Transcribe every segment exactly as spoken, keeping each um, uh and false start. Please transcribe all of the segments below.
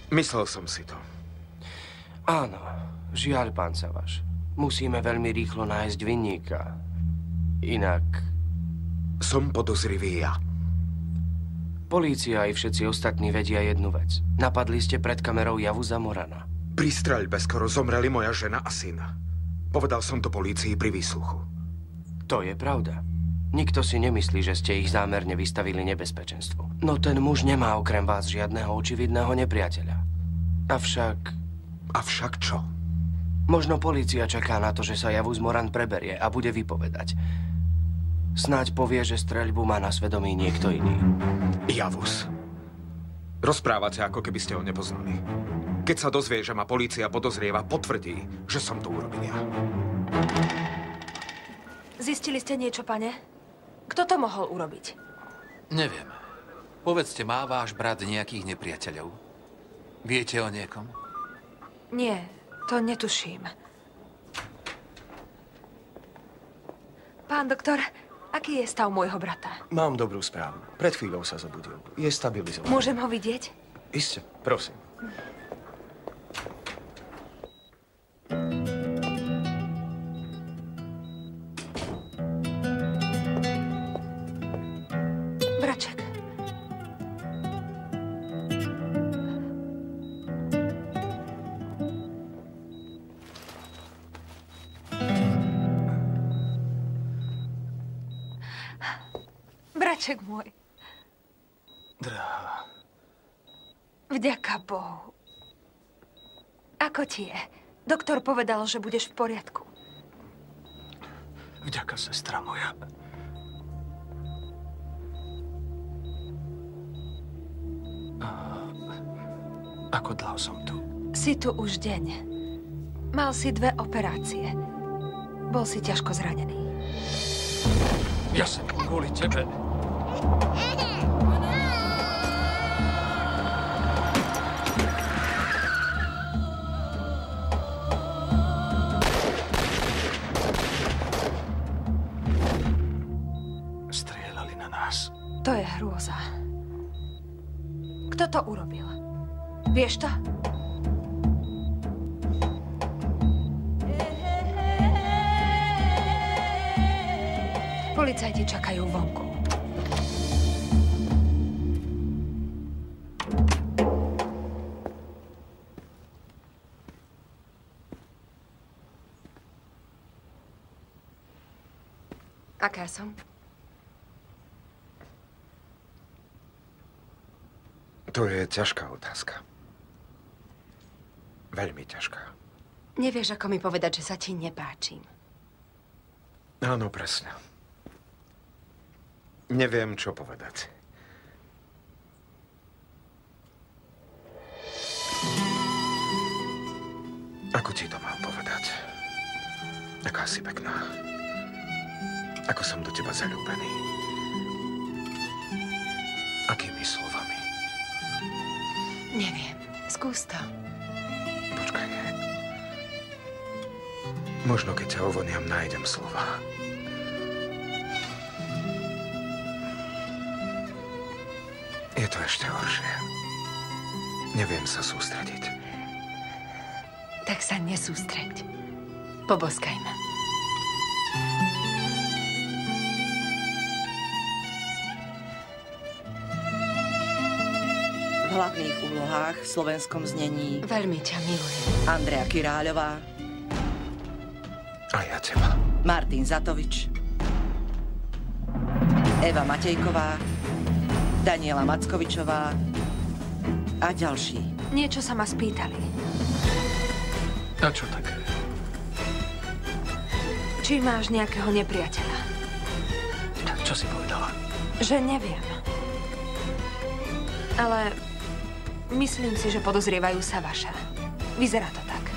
Myslel som si to. Áno, žiaľ, pán Savaš. Musíme veľmi rýchlo nájsť vinníka. Inak... Som podozrivý ja. Polícia aj všetci ostatní vedia jednu vec. Napadli ste pred kamerou Javuza Morana. Pri streľbe skoro zomreli moja žena a syn. Povedal som to polícii pri výsluchu. To je pravda. Nikto si nemyslí, že ste ich zámerne vystavili nebezpečenstvu. No ten muž nemá okrem vás žiadneho očividného nepriateľa. Avšak... Avšak čo? Možno polícia čaká na to, že sa Javuz Moran preberie a bude vypovedať. Snáď povie, že streľbu má na svedomí niekto iný. Javuz. Rozprávate, ako keby ste ho nepoznali. Keď sa dozvie, že ma polícia podozrieva, potvrdí, že som to urobil ja. Zistili ste niečo, pane? Kto to mohol urobiť? Neviem. Povedzte, má váš brat nejakých nepriateľov? Viete o niekom? Nie, to netuším. Pán doktor, aký je stav môjho brata? Mám dobrú správu. Pred chvíľou sa zobudil. Je stabilizovaný. Môžem ho vidieť? Iste, prosím. Braček. Braček môj. Drahá. Vďaka Bohu. Ako ti je? Doktor povedal, že budeš v poriadku. Vďaka, sestra moja. A ako dlho som tu? Si tu už deň. Mal si dve operácie. Bol si ťažko zranený. Ja som kvôli tebe. Strieľali na nás. To je hrôza. Kto to urobil? Vieš to? Policajti čakajú vonku. Aká som? To je ťažká otázka. Veľmi ťažká. Nevieš, ako mi povedať, že sa ti nepáčim. Áno, presne. Neviem, čo povedať. Ako ti to mám povedať? Aká si pekná. Ako som do teba zaľúbený. Akými slovami? Neviem. Skús to. Počkaj. Možno, keď ťa ovoniam, nájdem slova. Je to ešte horšie. Neviem sa sústrediť. Tak sa nesústreď. Poboskaj ma. V hlavných úlohách v slovenskom znení Veľmi ťa milujem. Andrea Kiráľová, A ja teba. Martin Zatovič, Eva Matejková, Daniela Mackovičová a ďalší. Niečo sa ma spýtali. A čo také? Či máš nejakého nepriateľa? Čo si povedala? Že neviem. Ale myslím si, že podozrievajú sa vaša. Vyzerá to tak.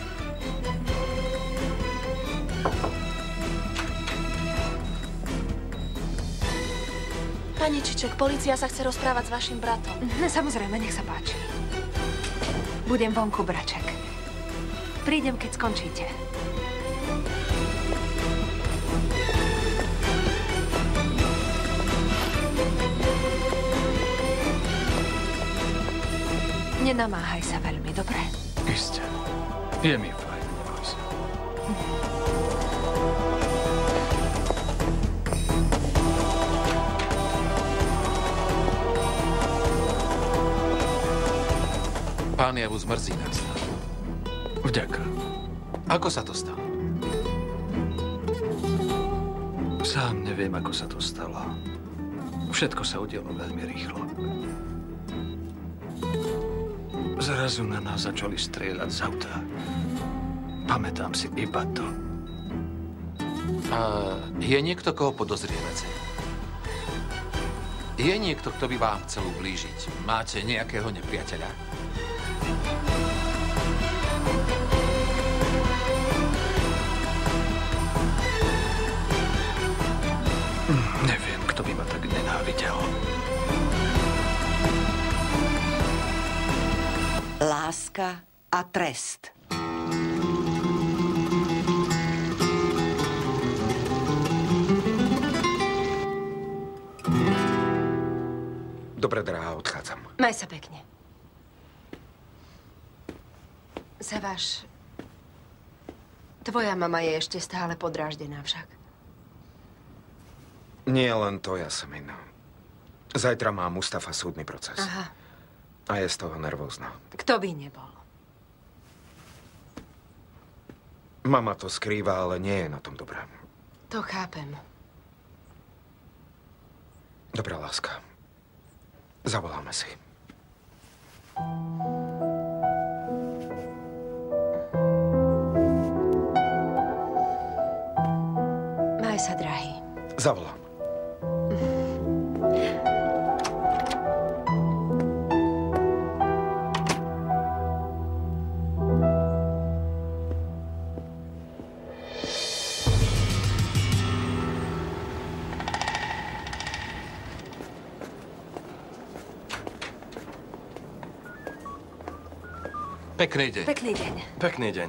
Pani Čiček, polícia sa chce rozprávať s vašim bratom. Samozrejme, nech sa páči. Budem vonku, Braček. Prídem, keď skončíte. Nenamáhaj sa veľmi, dobre? Isté. Je mi fajn, neboj sa. Pán Javus, mrzí nás. Vďaka. Ako sa to stalo? Sám neviem, ako sa to stalo. Všetko sa udialo veľmi rýchlo. Zrazu na nás začali strieľať z auta. Pamätám si iba to. A je niekto, koho podozrievate? Je niekto, kto by vám chcel ublížiť? Máte nejakého nepriateľa? Neviem, kto by ma tak nenávidel. Láska a trest. Dobre, drahá, odchádzam. Maj sa pekne. Savaš, tvoja mama je ešte stále podráždená však. Nie len to, Jasmin. Zajtra má Mustafa súdny proces. Aha. A je z toho nervózna. Kto by nebol? Mama to skrýva, ale nie je na tom dobré. To chápem. Dobrá, láska. Zavoláme si. Maj sa, drahý. Zavolám. Pekný deň. Pekný deň. Pekný deň.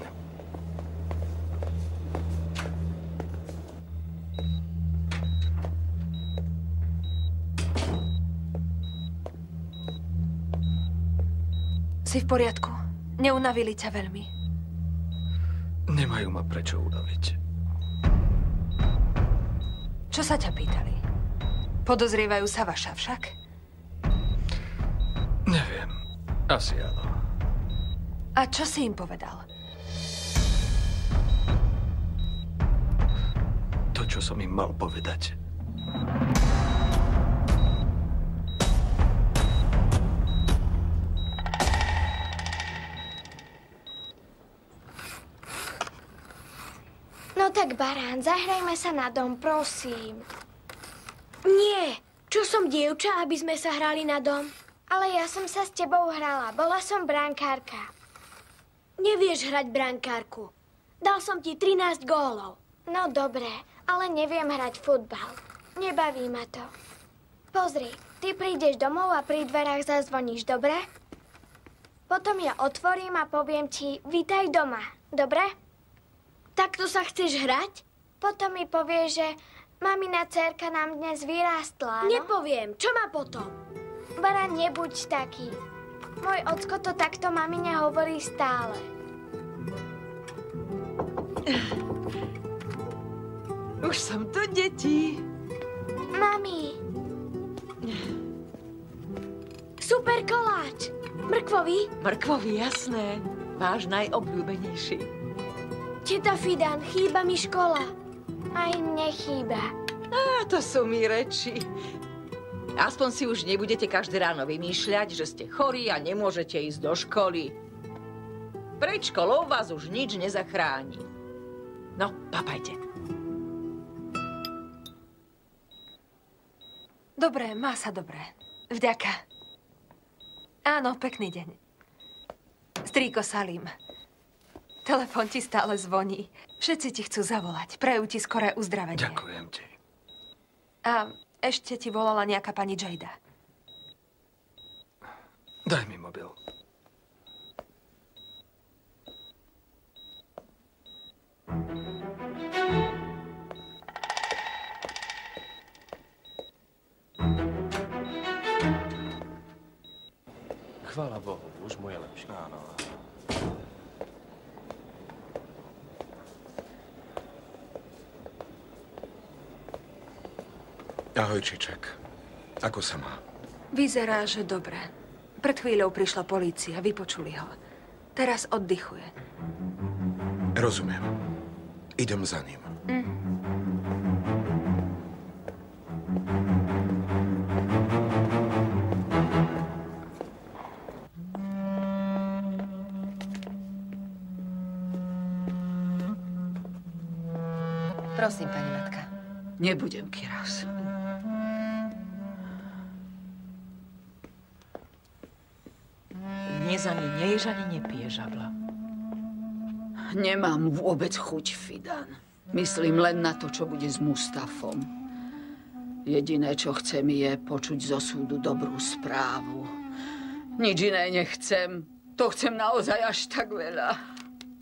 Si v poriadku? Neunavili ťa veľmi? Nemajú ma prečo unaviť. Čo sa ťa pýtali? Podozrievajú Savaša však? Neviem. Asi áno. A čo si im povedal? To, čo som im mal povedať. No tak, barán, zahrajme sa na dom, prosím. Nie, čo som dievča, aby sme sa hrali na dom? Ale ja som sa s tebou hrala, bola som brankárka. Nevieš hrať brankárku. Dal som ti trinásť gólov. No dobre, ale neviem hrať futbal. Nebaví ma to. Pozri, ty prídeš domov a pri dverách zazvoníš, dobre? Potom ja otvorím a poviem ti, vítaj doma, dobre? Takto sa chceš hrať? Potom mi povieš, že mamina dcérka nám dnes vyrástla, no? Nepoviem, čo má potom? Bara, nebuď taký. Môj ocko to takto mamine hovorí stále. Už som tu, deti. Mami. Super koláč. Mrkvový? Mrkvový, jasné. Váš najobľúbenejší. Teta Fidan, chýba mi škola. Aj nechýba. Á, to sú mi reči. Aspoň si už nebudete každé ráno vymýšľať, že ste chorí a nemôžete ísť do školy. Pred školou vás už nič nezachráni. No, papajte. Dobre, má sa dobre. Vďaka. Áno, pekný deň. Strýko Salim. Telefón ti stále zvoní. Všetci ti chcú zavolať. Prajú ti skoré uzdravenie. Ďakujem ti. A ešte ti volala nejaká pani Jada. Daj mi mobil. Chvála Bohu, už mu je lepšie. Áno. Ahoj, Čiček. Ako sa má? Vyzerá, že dobre. Pred chvíľou prišla polícia, vypočuli ho. Teraz oddychuje. Rozumiem. Idem za ním. Mm. Prosím, pani matka. Nebudem, Kiraz. Dnes ani neješ, ani nepiješ, Abla. Nemám vôbec chuť, Fidan. Myslím len na to, čo bude s Mustafom. Jediné, čo chcem, je počuť zo súdu dobrú správu. Nič iné nechcem. To chcem naozaj až tak veľa.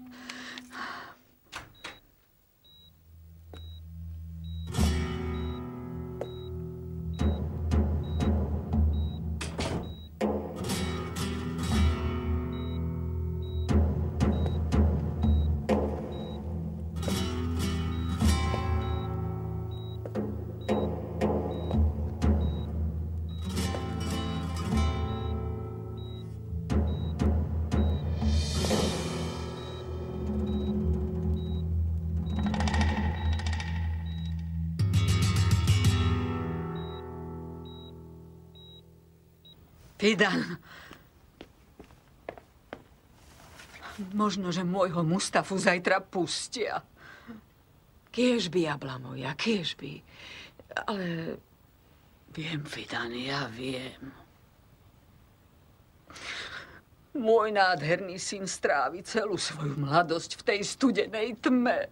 Fidan. Možno, že môjho Mustafu zajtra pustia. Kiežby, Abla moja, kiežby. Ale viem, Fidan, ja viem. Môj nádherný syn strávi celú svoju mladosť v tej studenej tme.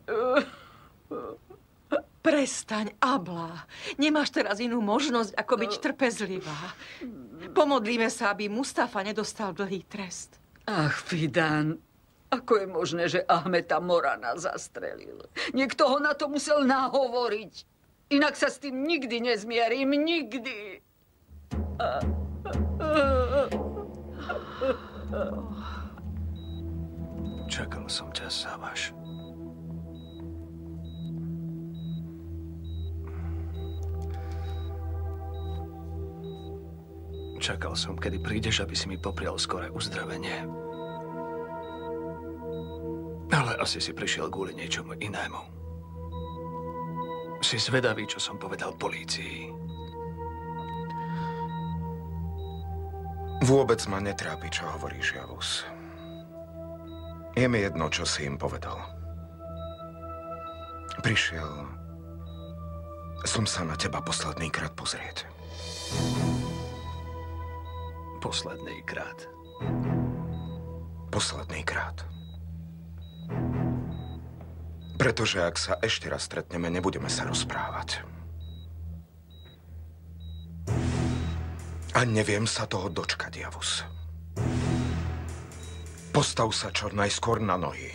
Prestaň, Abla. Nemáš teraz inú možnosť, ako byť trpezlivá. Pomodlíme sa, aby Mustafa nedostal dlhý trest. Ach, Fidan, ako je možné, že Ahmeta Morana zastrelil? Niekto ho na to musel nahovoriť. Inak sa s tým nikdy nezmierím, nikdy. Čakal som ťa, Savaš. Čakal som, kedy prídeš, aby si mi poprial skoré uzdravenie. Ale asi si prišiel kvôli niečomu inému. Si zvedavý, čo som povedal polícii. Vôbec ma netrápi, čo hovoríš, Javus. Je mi jedno, čo si im povedal. Prišiel som sa na teba poslednýkrát pozrieť. Poslednýkrát. Poslednýkrát. Pretože ak sa ešte raz stretneme, nebudeme sa rozprávať. A neviem sa toho dočkať, Javus. Postav sa čo najskôr na nohy.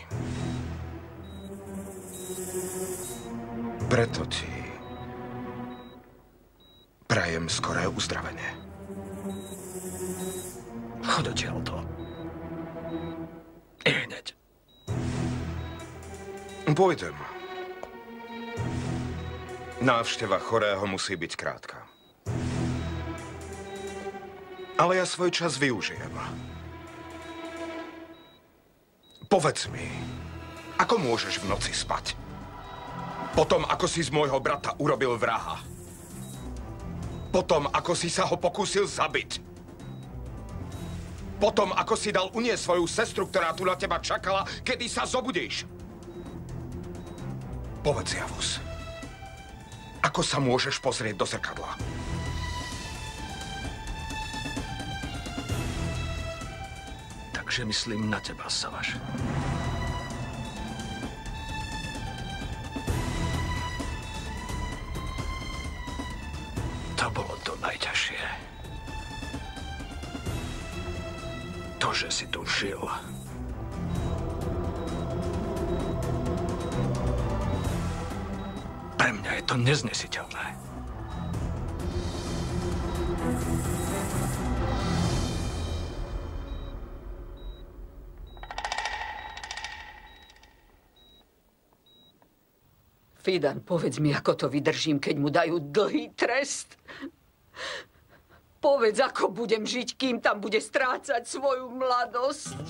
Preto ti prajem skoré uzdravenie. Chod odtiaľto. I hneď. Pôjdem. Návšteva chorého musí byť krátka. Ale ja svoj čas využijem. Povedz mi, ako môžeš v noci spať? Potom, ako si z môjho brata urobil vraha. Potom, ako si sa ho pokúsil zabiť. Potom, ako si dal uniesť svoju sestru, ktorá tu na teba čakala, kedy sa zobudíš. Povedz, Javus, ako sa môžeš pozrieť do zrkadla? Takže myslím na teba, Savaš. To bolo to najťažšie. To, že si tu žil. Pre mňa je to neznesiteľné. Fidan, povedz mi, ako to vydržím, keď mu dajú dlhý trest. Povedz, ako budem žiť, kým tam bude strácať svoju mladosť.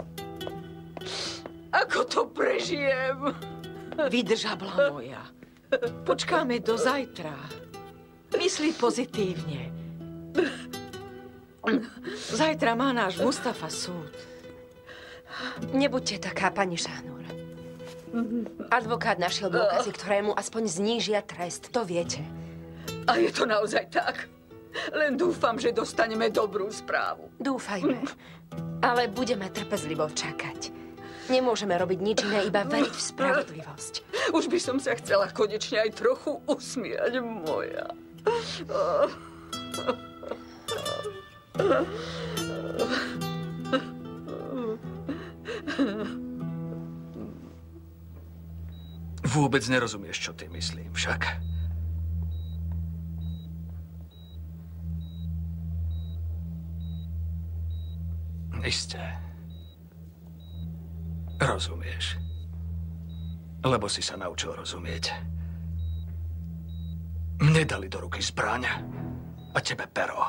Ako to prežijem? Vydrž, Abla moja. Počkáme do zajtra. Myslí pozitívne. Zajtra má náš Mustafa súd. Nebuďte taká, pani Šanúr. Advokát našiel dôkazy, ktoré mu aspoň znížia trest, to viete. A je to naozaj tak? Len dúfam, že dostaneme dobrú správu. Dúfajme. Ale budeme trpezlivo čakať. Nemôžeme robiť nič iné, iba veriť v spravodlivosť. Už by som sa chcela konečne aj trochu usmiať, moja. Vôbec nerozumieš, čo ty myslím, však. Isté. Rozumieš. Lebo si sa naučil rozumieť. Mne dali do ruky zbraň a tebe pero.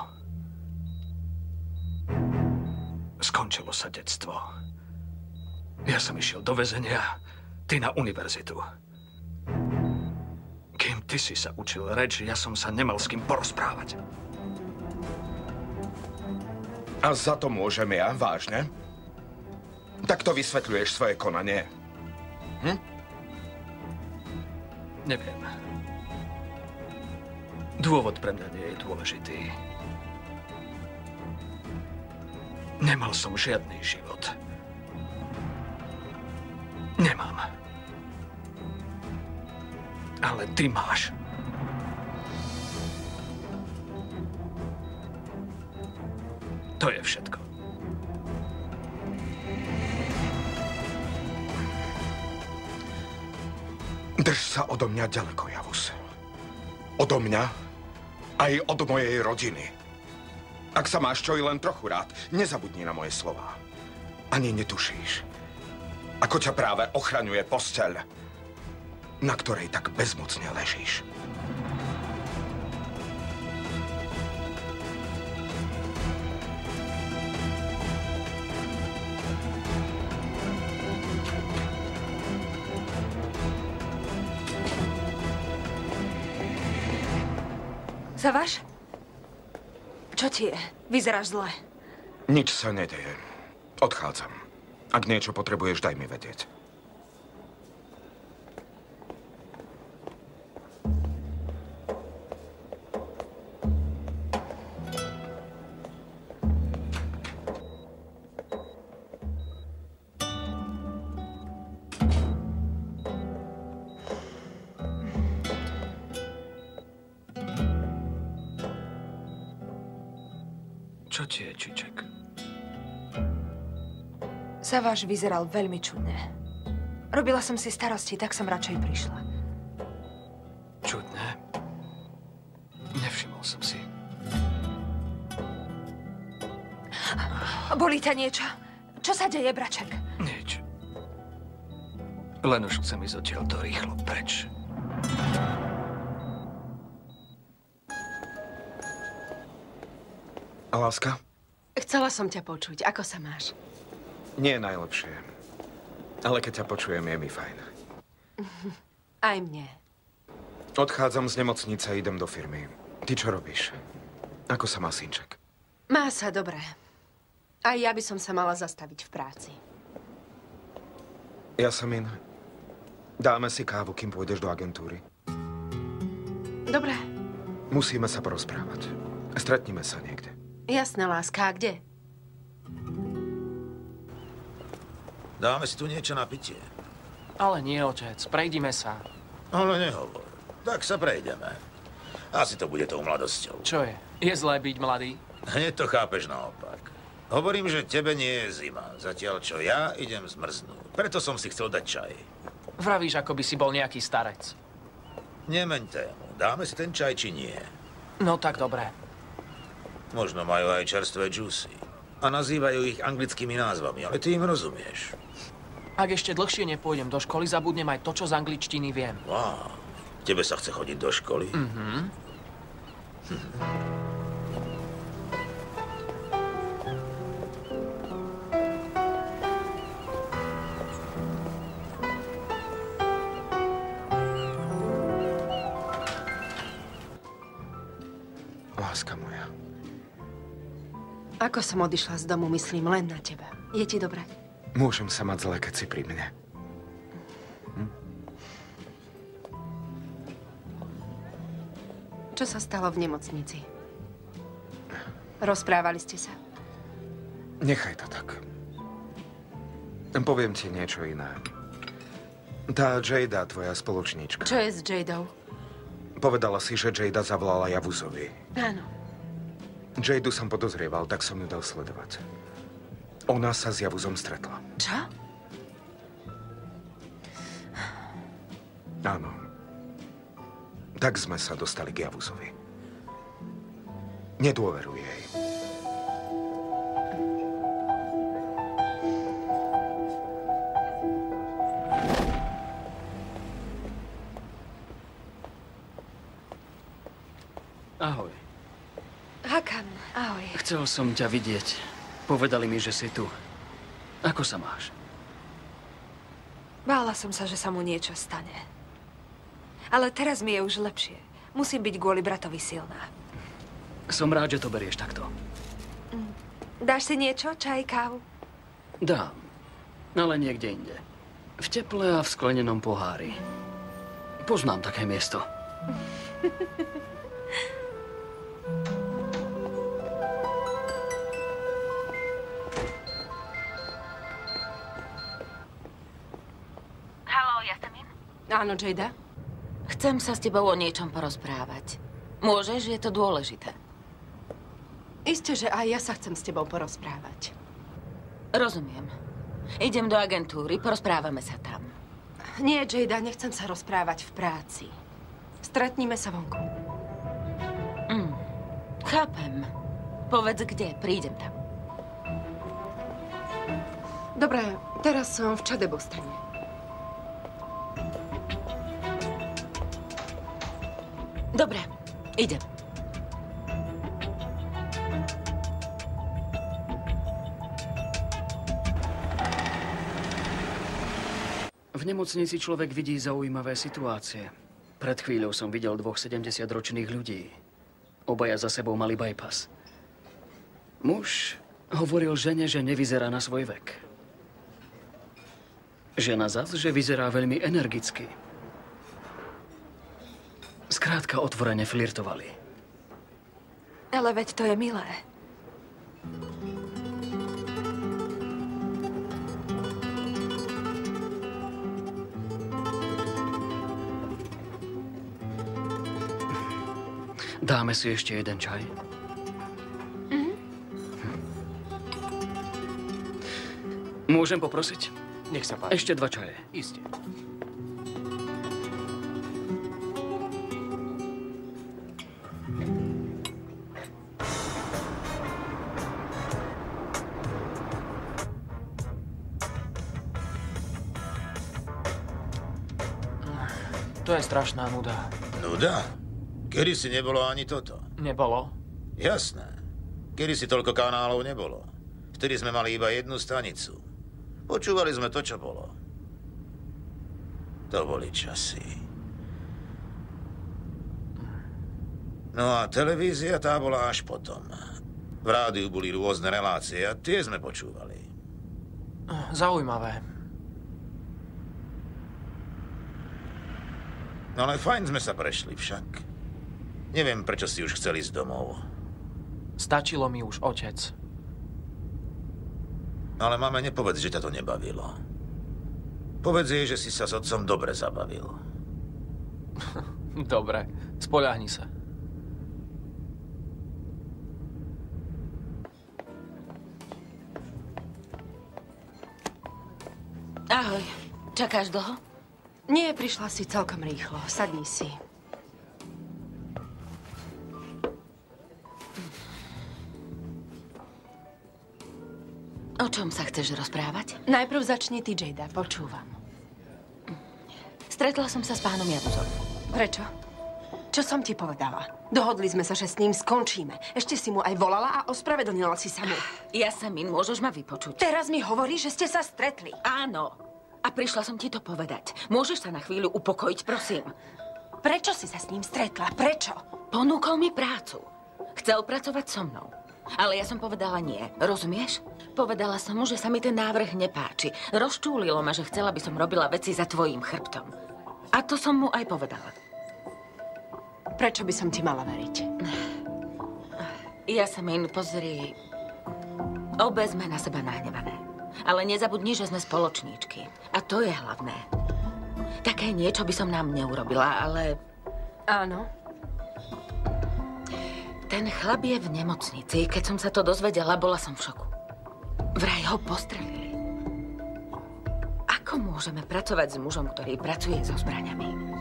Skončilo sa detstvo. Ja som išiel do väzenia, ty na univerzitu. Kým ty si sa učil reč, ja som sa nemal s kým porozprávať. A za to môžem ja, vážne? Tak to vysvetľuješ svoje konanie. Hm? Neviem. Dôvod pre mňa nie je dôležitý. Nemal som žiadny život. Nemám. Ale ty máš. To je všetko. Drž sa odo mňa ďaleko, Javus. Odo mňa aj od mojej rodiny. Ak sa máš čo i len trochu rád, nezabudni na moje slová. Ani netušíš, ako ťa práve ochraňuje posteľ, na ktorej tak bezmocne ležíš. Savaš? Čo ti je? Vyzeráš zle. Nič sa nedeje. Odchádzam. Ak niečo potrebuješ, daj mi vedieť. Čo ti je, Čiček? Savaš vyzeral veľmi čudne. Robila som si starosti, tak som radšej prišla. Čudné? Nevšimol som si. Bolí ťa niečo? Čo sa deje, braček? Nič. Len už chcem ísť odtiaľto rýchlo preč. A láska? Chcela som ťa počuť. Ako sa máš? Nie je najlepšie. Ale keď ťa počujem, je mi fajn. Aj mne. Odchádzam z nemocnice a idem do firmy. Ty čo robíš? Ako sa má synček? Má sa dobre. Aj ja by som sa mala zastaviť v práci. Jasmin, dáme si kávu, kým pôjdeš do agentúry. Dobre. Musíme sa porozprávať. Stretnime sa niekde. Jasné, láska. A kde? Dáme si tu niečo na pitie. Ale nie, otec. Prejdime sa. Ale nehovor. Tak sa prejdeme. Asi to bude tou mladosťou. Čo je? Je zlé byť mladý? Hneď to chápeš naopak. Hovorím, že tebe nie je zima. Zatiaľ, čo ja idem zmrznúť. Preto som si chcel dať čaj. Vravíš, ako by si bol nejaký starec. Nemeň tému. Dáme si ten čaj, či nie? No tak dobre. Možno majú aj čerstvé džusy. A nazývajú ich anglickými názvami, ale ty im rozumieš. Ak ešte dlhšie nepôjdem do školy, zabudnem aj to, čo z angličtiny viem. Wow. Tebe sa chce chodiť do školy? Mhm. Hm. Láska moja. Ako som odišla z domu, myslím len na teba. Je ti dobre? Môžem sa mať zle, keď si pri mne. Hm? Čo sa stalo v nemocnici? Rozprávali ste sa? Nechaj to tak. Poviem ti niečo iné. Tá Jada, tvoja spoločníčka. Čo je s Jadou? Povedala si, že Jada zavolala Javuzovi. Áno. Jadu som podozrieval, tak som ju dal sledovať. Ona sa s Javuzom stretla. Čo? Áno. Tak sme sa dostali k Javuzovi. Nedôveruj jej. Ahoj. Hakan, ahoj. Chcel som ťa vidieť. Povedali mi, že si tu. Ako sa máš? Bála som sa, že sa mu niečo stane. Ale teraz mi je už lepšie. Musím byť kvôli bratovi silná. Som rád, že to berieš takto. Dáš si niečo? Čaj, kávu? Dám. Ale niekde inde. V teple a v sklenenom pohári. Poznám také miesto. Áno, Jada? Chcem sa s tebou o niečom porozprávať. Môžeš? Je to dôležité. Isté, že aj ja sa chcem s tebou porozprávať. Rozumiem. Idem do agentúry, porozprávame sa tam. Nie, Jada, nechcem sa rozprávať v práci. Stretníme sa vonku. Mm, chápem. Povedz, kde. Prídem tam. Dobre, teraz som v Čadebostane. Dobre, idem. V nemocnici človek vidí zaujímavé situácie. Pred chvíľou som videl dvoch sedemdesiatročných ľudí. Obaja za sebou mali bypass. Muž hovoril žene, že nevyzerá na svoj vek. Žena zas, že vyzerá veľmi energicky. Skrátka, otvorene flirtovali. Ale veď to je milé. Dáme si ešte jeden čaj? Mhm. Môžem poprosiť? Nech sa páči. Ešte dva čaje. Iste. To je strašná nuda. Nuda? Kedy si nebolo ani toto? Nebolo. Jasné. Kedy si toľko kanálov nebolo. Vtedy sme mali iba jednu stanicu. Počúvali sme to, čo bolo. To boli časy. No a televízia tá bola až potom. V rádiu boli rôzne relácie a tie sme počúvali. Zaujímavé. No ale fajn sme sa prešli však. Neviem, prečo si už chcel ísť domov. Stačilo mi už, otec. Ale mame, nepovedz, že ťa to nebavilo. Povedz jej, že si sa s otcom dobre zabavil. Dobre, spoľahni sa. Ahoj. Čakáš dlho? Nie, prišla si celkom rýchlo. Sadni si. O čom sa chceš rozprávať? Najprv začni ty, Jada. Počúvam. Stretla som sa s pánom Javuzom. Prečo? Čo som ti povedala? Dohodli sme sa, že s ním skončíme. Ešte si mu aj volala a ospravedlnila si sa mu. Jasmín, môžeš ma vypočuť? Teraz mi hovorí, že ste sa stretli. Áno. A prišla som ti to povedať. Môžeš sa na chvíľu upokojiť, prosím? Prečo si sa s ním stretla? Prečo? Ponúkol mi prácu. Chcel pracovať so mnou. Ale ja som povedala nie. Rozumieš? Povedala som mu, že sa mi ten návrh nepáči. Rozčúlilo ma, že chcela by som robila veci za tvojím chrbtom. A to som mu aj povedala. Prečo by som ti mala veriť? Jasmín, pozri. Obe sme na seba nahnevané. Ale nezabudni, že sme spoločníčky. A to je hlavné. Také niečo by som nám neurobila, ale... Áno. Ten chlap je v nemocnici. Keď som sa to dozvedela, bola som v šoku. Vraj ho postrelili. Ako môžeme pracovať s mužom, ktorý pracuje so zbraňami?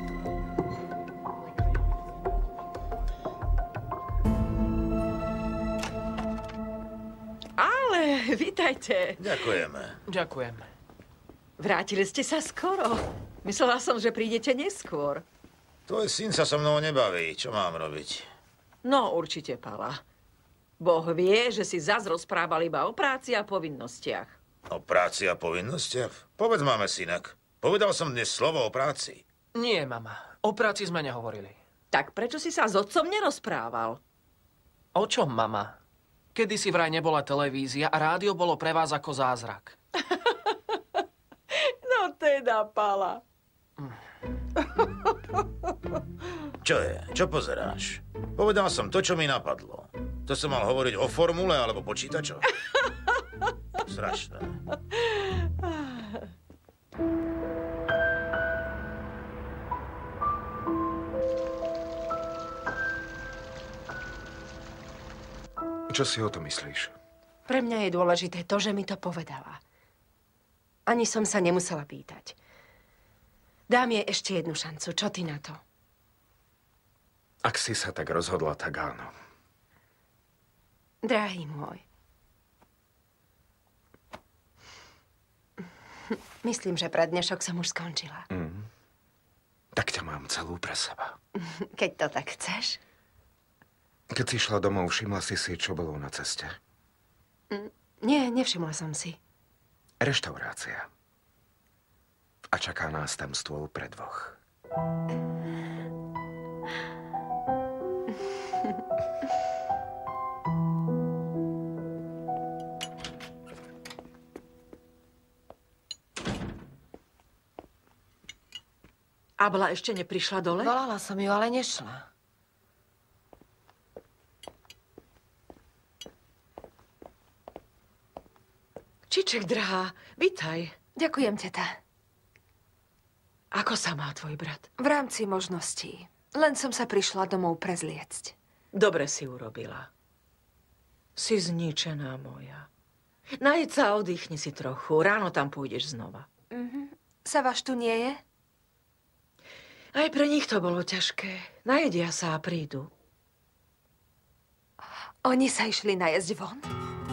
Ale, vítajte. Ďakujeme. Ďakujem. Vrátili ste sa skoro. Myslela som, že prídete neskôr. Tvoj syn sa so mnou nebaví. Čo mám robiť? No, určite, Pala. Boh vie, že si zas rozprával iba o práci a povinnostiach. O práci a povinnostiach? Povedz, máme synak. Povedal som dnes slovo o práci. Nie, mama. O práci sme nehovorili. Tak prečo si sa s otcom nerozprával? O čom, mama? Kedysi vraj nebola televízia a rádio bolo pre vás ako zázrak. No teda, Pala. Čo je? Čo pozeráš? Povedal som to, čo mi napadlo. To som mal hovoriť o formule alebo počítačoch? Strašné. Čo si o to myslíš? Pre mňa je dôležité to, že mi to povedala. Ani som sa nemusela pýtať. Dám jej ešte jednu šancu. Čo ty na to? Ak si sa tak rozhodla, tak áno. Drahý môj. Myslím, že pre dnešok som už skončila. Mm. Tak ťa mám celú pre seba. Keď to tak chceš. Keď si šla domov, všimla si si, čo bolo na ceste? Nie, nevšimla som si. Reštaurácia. A čaká nás tam stôl pre dvoch. Abla ešte neprišla dole? Volala som ju, ale nešla. Čiček, drahá, vitaj. Ďakujem, teta. Ako sa má tvoj brat? V rámci možností. Len som sa prišla domov prezliecť. Dobre si urobila. Si zničená moja. Najeď sa a oddychni si trochu. Ráno tam pôjdeš znova. Mhm. Savaš tu nie je? Aj pre nich to bolo ťažké. Najedia sa a prídu. Oni sa išli najesť von?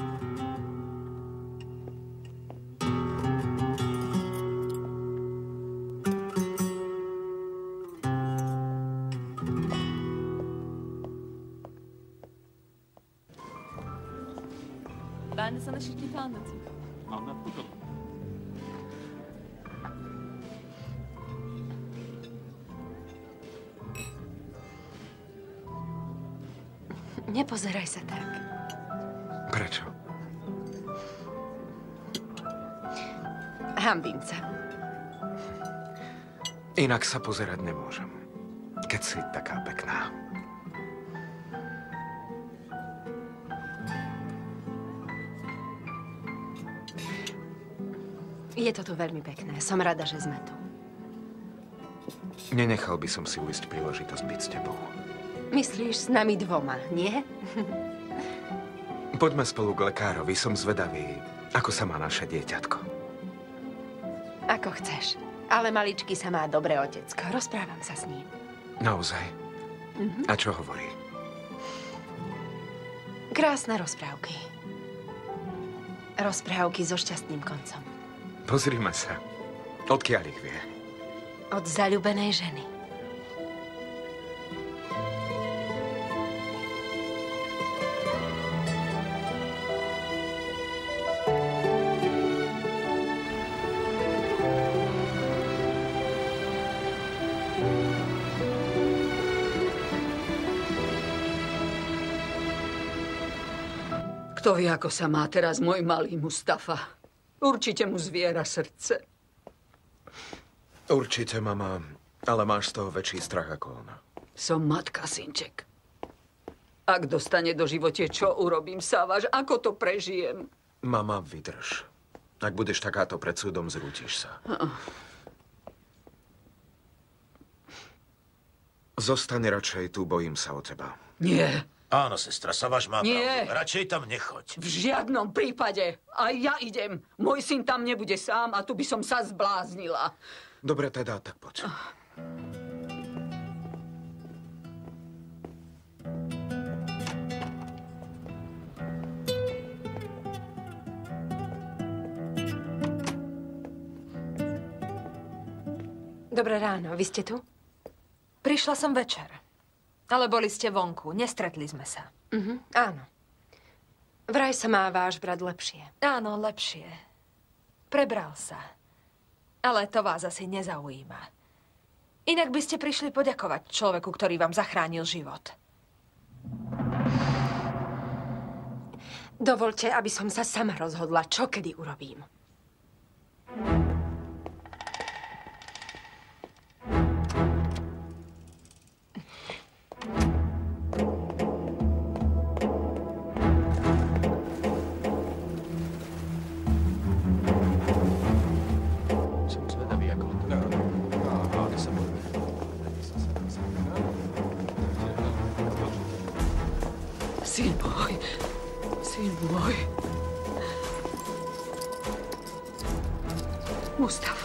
Ben de sana şirketi anlatayım. Anlat bakalım. Nepozeraj sa tak. Prečo? Hanbím sa. Inak sa pozerať nemôžem. Keď si taká pekná. Je to tu veľmi pekné. Som rada, že sme tu. Nenechal by som si uísť príležitosť byť s tebou. Myslíš s nami dvoma, nie? Poďme spolu k lekárovi. Som zvedavý, ako sa má naše dieťatko. Ako chceš. Ale maličky sa má dobre, otecko. Rozprávam sa s ním. Naozaj? Mhm. A čo hovorí? Krásne rozprávky. Rozprávky so šťastným koncom. Pozrime sa. Odkiaľ ich vie? Od zaľúbenej ženy. Kto vie, ako sa má teraz môj malý Mustafa. Určite mu zviera srdce. Určite, mama. Ale máš z toho väčší strach ako ona. Som matka, synček. Ak dostane do živote, čo urobím, Sávaš? Ako to prežijem? Mama, vydrž. Ak budeš takáto pred súdom, zrútiš sa. Oh. Zostaň radšej tu, bojím sa o teba. Nie. Áno, sestra, Sávaš má Nie. pravdu. Radšej tam nechoď. V žiadnom prípade. Aj ja idem. Môj syn tam nebude sám a tu by som sa zbláznila. Dobre teda, tak poď. Dobré ráno, vy ste tu? Prišla som večer. Ale boli ste vonku, nestretli sme sa. Mhm, áno. Vraj sa má váš brat lepšie. Áno, lepšie. Prebral sa. Ale to vás asi nezaujíma. Inak by ste prišli poďakovať človeku, ktorý vám zachránil život. Dovoľte, aby som sa sama rozhodla, čo kedy urobím. Syn môj, syn môj. Mustaf.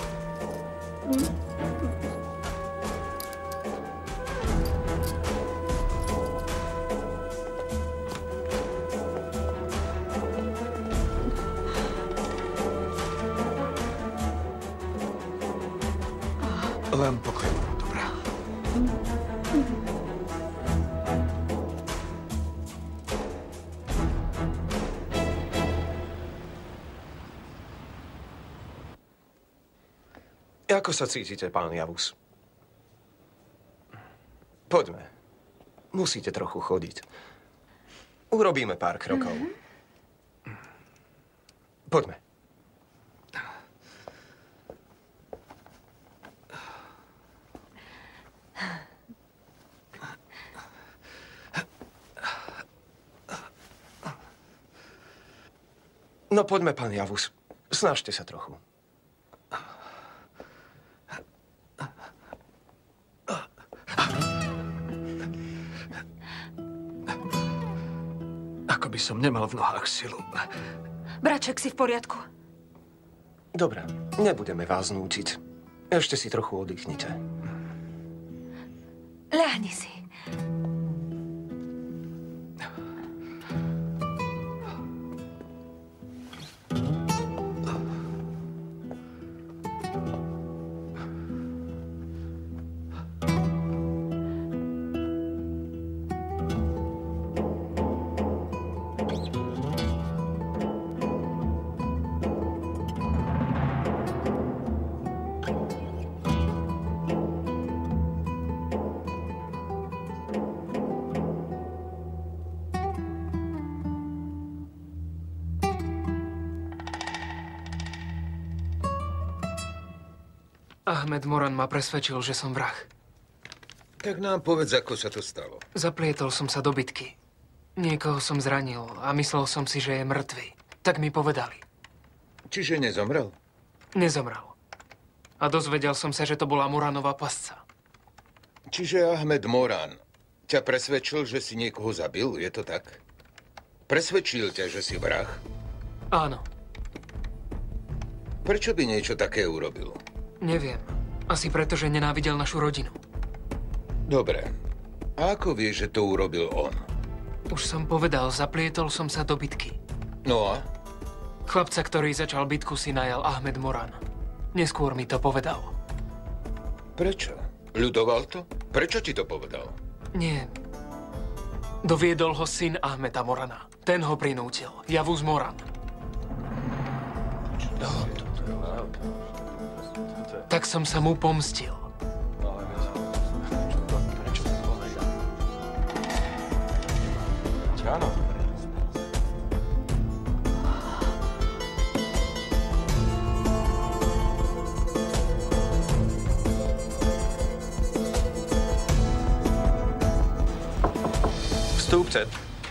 Len pokoj, dobrá. Ako sa cítite, pán Javus? Poďme. Musíte trochu chodiť. Urobíme pár krokov. Poďme. No poďme, pán Javus. Snažte sa trochu. Ako by som nemal v nohách silu. Braček, si v poriadku? Dobre, nebudeme vás nútiť. Ešte si trochu oddychnite. Ľahni si. Ahmed Moran ma presvedčil, že som vrah. Tak nám povedz, ako sa to stalo. Zaplietol som sa do bitky. Niekoho som zranil a myslel som si, že je mŕtvy. Tak mi povedali. Čiže nezomrel? Nezomrel. A dozvedel som sa, že to bola Moranová pasca. Čiže Ahmed Moran ťa presvedčil, že si niekoho zabil? Je to tak? Presvedčil ťa, že si vrah? Áno. Prečo by niečo také urobil? Neviem. Asi preto, že nenávidel našu rodinu. Dobre. A ako vieš, že to urobil on? Už som povedal, zaplietol som sa do bitky. No a? Chlapca, ktorý začal bitku, si najal Ahmed Moran. Neskôr mi to povedal. Prečo? Ľudoval to? Prečo ti to povedal? Nie. Doviedol ho syn Ahmeda Morana. Ten ho prinútil. Javus Moran. No. Tak som sa mu pomstil. Áno. Stúpcet.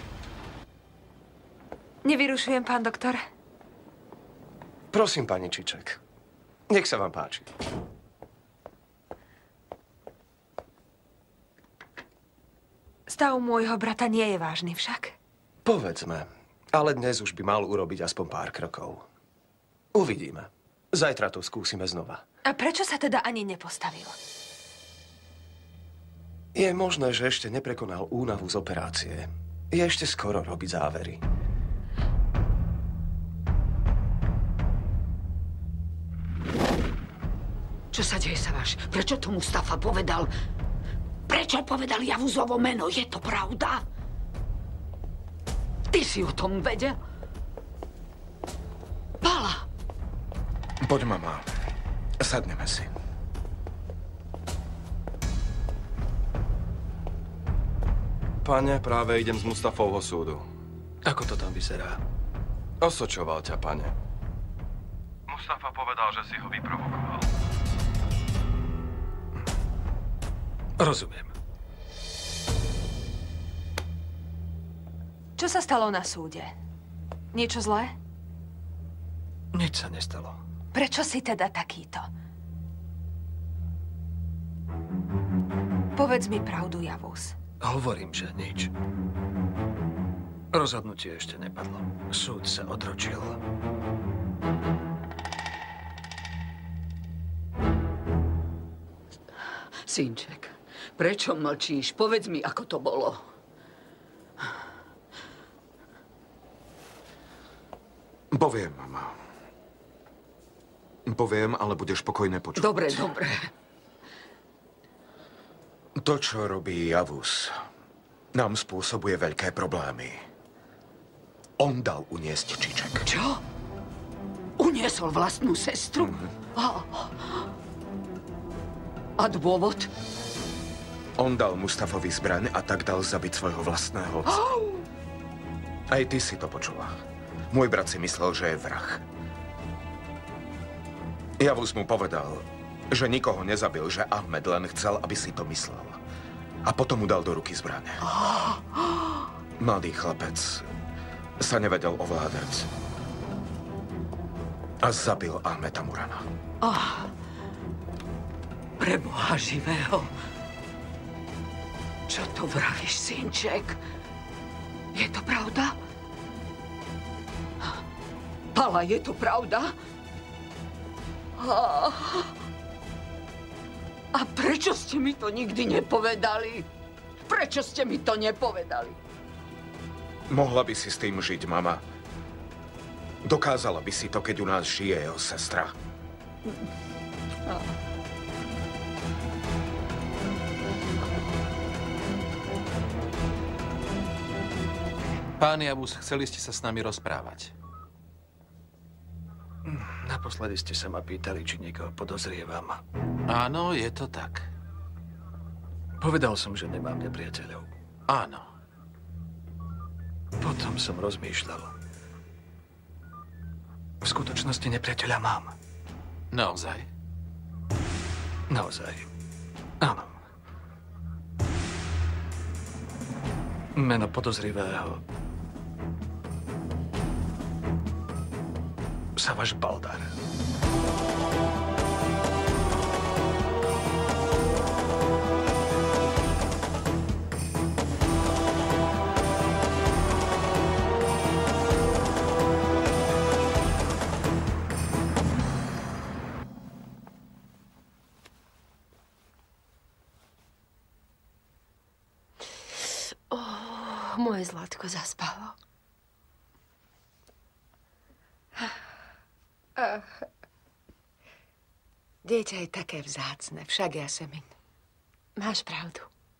Nevyrušujem, pán doktor. Prosím, pani Čiček. Nech sa vám páči. Stav môjho brata nie je vážny však. Povedzme, ale dnes už by mal urobiť aspoň pár krokov. Uvidíme. Zajtra to skúsime znova. A prečo sa teda ani nepostavil? Je možné, že ešte neprekonal únavu z operácie. Je ešte skoro robiť závery. Čo sa deje, Savaš? Prečo to Mustafa povedal? Prečo povedal Javuzovo meno? Je to pravda? Ty si o tom vedel? Pala! Poď, mama. Sadneme si. Pane, práve idem z Mustafovho súdu. Ako to tam vyzerá? Osočoval ťa, pane. Mustafa povedal, že si ho vyprovokoval. Rozumiem. Čo sa stalo na súde? Niečo zlé? Nič sa nestalo. Prečo si teda takýto? Povedz mi pravdu, Javus. Hovorím, že nič. Rozhodnutie ešte nepadlo. Súd sa odročil. Synček, prečo mlčíš? Povedz mi, ako to bolo. Poviem, mama. Poviem, ale budeš pokojne počuť. Dobre, dobre. To, čo robí Javus, nám spôsobuje veľké problémy. On dal uniesť Čiček. Čo? Uniesol vlastnú sestru? Mm-hmm. A, a dôvod? On dal Mustafovi zbraň a tak dal zabiť svojho vlastného otca. Oh! Aj ty si to počula. Môj brat si myslel, že je vrah. Javus mu povedal, že nikoho nezabil, že Ahmed len chcel, aby si to myslel. A potom mu dal do ruky zbraň. Mladý chlapec sa nevedel ovládať. A zabil Ahmeta Murana. Oh, pre Boha živého. Čo to vravíš, synček? Je to pravda? Pala, je to pravda? A, a prečo ste mi to nikdy nepovedali? Prečo ste mi to nepovedali? Mohla by si s tým žiť, mama. Dokázala by si to, keď u nás žije jeho sestra. Pán Javus, chceli ste sa s nami rozprávať. Naposledy ste sa ma pýtali, či niekoho podozrievam. Áno, je to tak. Povedal som, že nemám nepriateľov. Áno. Potom som rozmýšľal. V skutočnosti nepriateľa mám. Naozaj? Naozaj. Áno. Meno podozrivého Savaš Baldar. Oh, moje zlatko zaspalo. Uh, dieťa je také vzácne, však, Jasemin. Máš pravdu.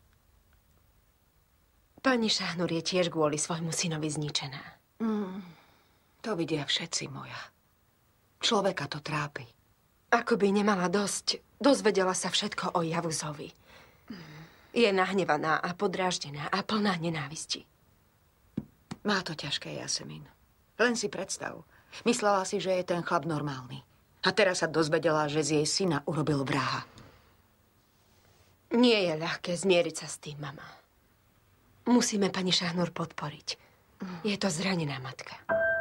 Pani Šahnur je tiež kvôli svojmu synovi zničená. Mm, to vidia všetci, moja. Človeka to trápi. Ako by nemala dosť, dozvedela sa všetko o Javuzovi. Je nahnevaná a podráždená a plná nenávisti. Má to ťažké, Jasemin. Len si predstav. Myslela si, že je ten chlap normálny. A teraz sa dozvedela, že z jej syna urobil vraha. Nie je ľahké zmieriť sa s tým, mama. Musíme pani Šahnur podporiť. Je to zranená matka.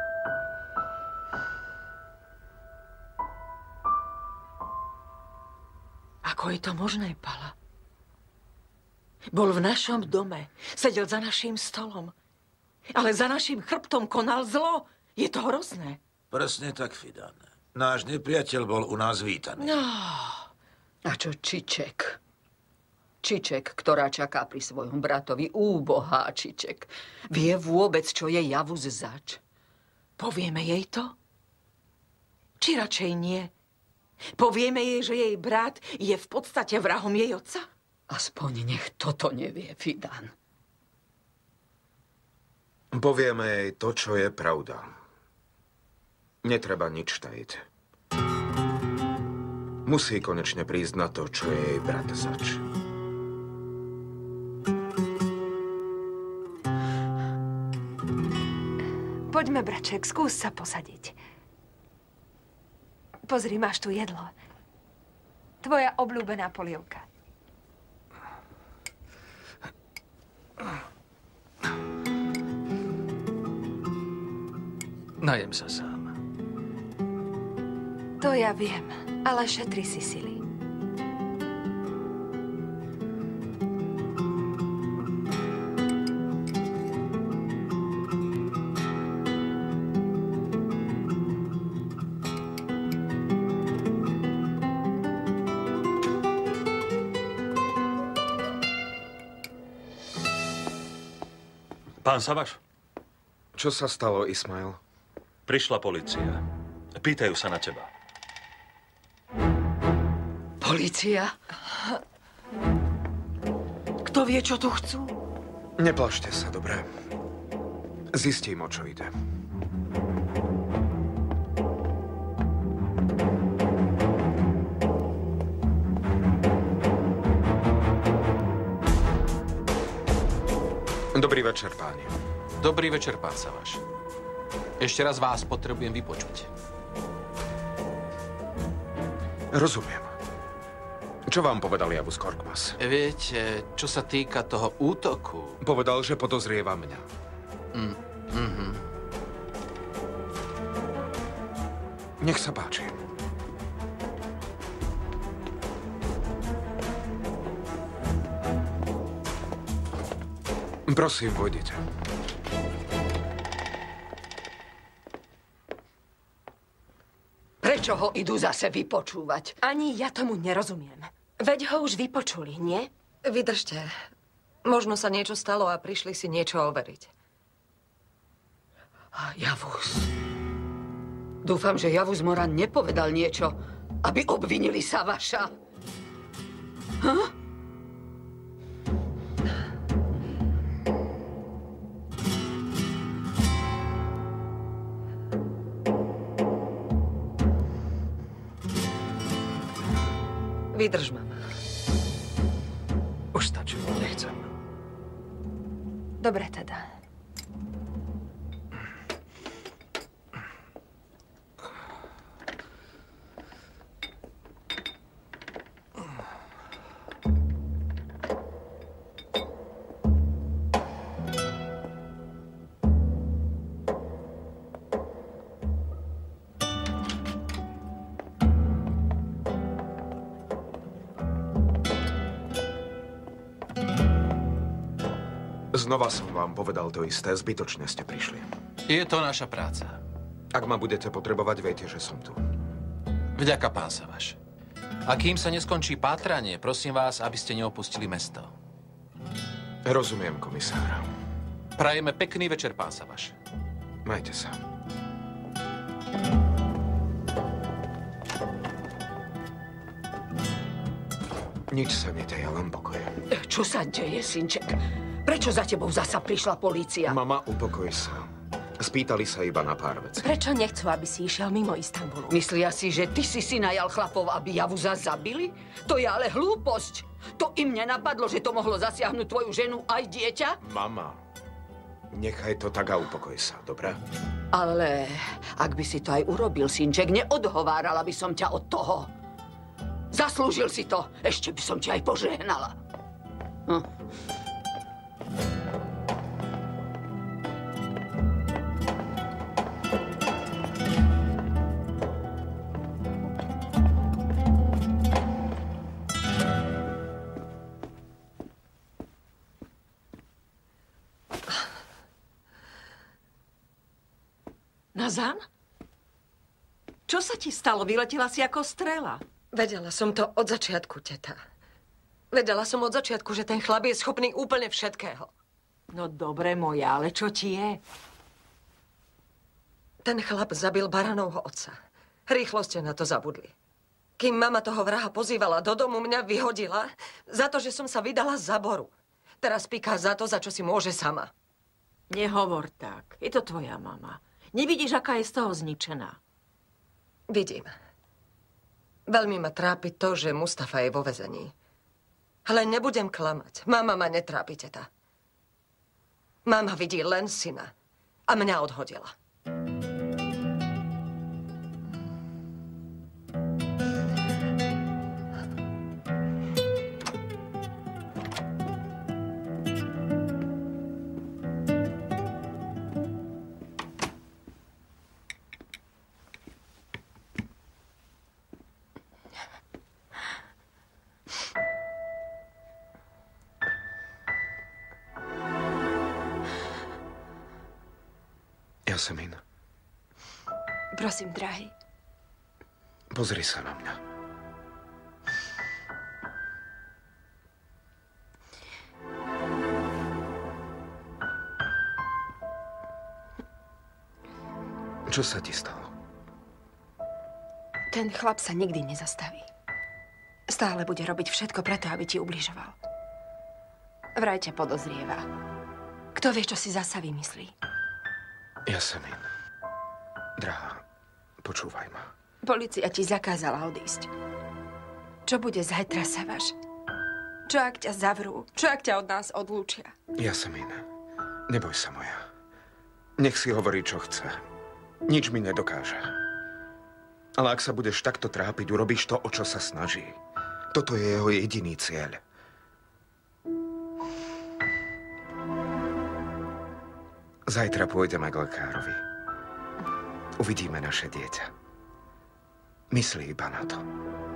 Ako je to možné, Pala? Bol v našom dome, sedel za naším stolom, ale za naším chrbtom konal zlo. Je to hrozné. Presne tak, Fidan. Náš nepriateľ bol u nás vítaný. No. A čo Čiček? Čiček, ktorá čaká pri svojom bratovi, úbohá Čiček. Vie vôbec, čo je Javus zač? Povieme jej to? Či radšej nie? Povieme jej, že jej brat je v podstate vrahom jej otca? Aspoň nech toto nevie Fidan. Povieme jej to, čo je pravda. Netreba nič tajiť. Musí konečne prísť na to, čo je jej brat zač. Poďme, braček, skús sa posadiť. Pozri, máš tu jedlo. Tvoja obľúbená polievka. Najem sa sám. To ja viem, ale šetri si sily. Pán Savaš? Čo sa stalo, Ismail? Prišla polícia. Pýtajú sa na teba. Polícia? Kto vie, čo tu chcú? Neplašte sa, dobre? Zistím, o čo ide. Dobrý večer, páni. Dobrý večer, pán Savaš. Ešte raz vás potrebujem vypočuť. Rozumiem. Čo vám povedal Javus Korkmaz? Viete, čo sa týka toho útoku... Povedal, že podozrieva mňa. Mm, mhm. Nech sa páči. Prosím, vojdite. Prečo ho idú zase vypočúvať? Ani ja tomu nerozumiem. Veď ho už vypočuli, nie? Vydržte. Možno sa niečo stalo a prišli si niečo overiť. Javus. Dúfam, že Javus Moran nepovedal niečo, aby obvinili Savaša. Hm? Vydrž, mama. Už stačí, nechcem. Dobre teda. Znova som vám povedal to isté, zbytočne ste prišli. Je to naša práca. Ak ma budete potrebovať, viete, že som tu. Vďaka, pán Savaš. A kým sa neskončí pátranie, prosím vás, aby ste neopustili mesto. Rozumiem, komisár. Prajeme pekný večer, pán Savaš. Majte sa. Nič sa nedeje, len pokoj. Čo sa deje, synček? Prečo za tebou zasa prišla polícia? Mama, upokoj sa. Spýtali sa iba na pár vecí. Prečo nechcú, aby si išiel mimo Istanbulu? Myslia si, že ty si si najal chlapov, aby Javuza zabili? To je ale hlúposť. To im nenapadlo, že to mohlo zasiahnuť tvoju ženu aj dieťa? Mama, nechaj to tak a upokoj sa, dobre? Ale ak by si to aj urobil, synček, neodhovárala by som ťa od toho. Zaslúžil si to. Ešte by som ti aj požehnala. Hm. Nazan? Čo sa ti stalo? Vyletela si ako strela. Vedela som to od začiatku, teta. Vedela som od začiatku, že ten chlap je schopný úplne všetkého. No dobre, moja, ale čo ti je? Ten chlap zabil Baranovho otca. Rýchlo ste na to zabudli. Kým mama toho vraha pozývala do domu, mňa vyhodila za to, že som sa vydala za Boru. Teraz píka za to, za čo si môže sama. Nehovor tak. Je to tvoja mama. Nevidíš, aká je z toho zničená? Vidím. Veľmi ma trápi to, že Mustafa je vo väzení. Ale nebudem klamať. Mama ma netrápi, teta. Mama vidí len syna. A mňa odhodila. Jasemin. Prosím, drahý. Pozri sa na mňa. Čo sa ti stalo? Ten chlap sa nikdy nezastaví. Stále bude robiť všetko preto, aby ti ubližoval. Vraj ťa podozrieva. Kto vie, čo si zasa vymyslí? Jasemin, drahá, počúvaj ma. Polícia ti zakázala odísť. Čo bude zajtra, Savaš? Čo ak ťa zavrú? Čo ak ťa od nás odlúčia? Jasemin, neboj sa moja. Nech si hovorí, čo chce. Nič mi nedokáže. Ale ak sa budeš takto trápiť, urobíš to, o čo sa snaží. Toto je jeho jediný cieľ. Zajtra pôjdeme k lekárovi. Uvidíme naše dieťa. Myslí iba na to.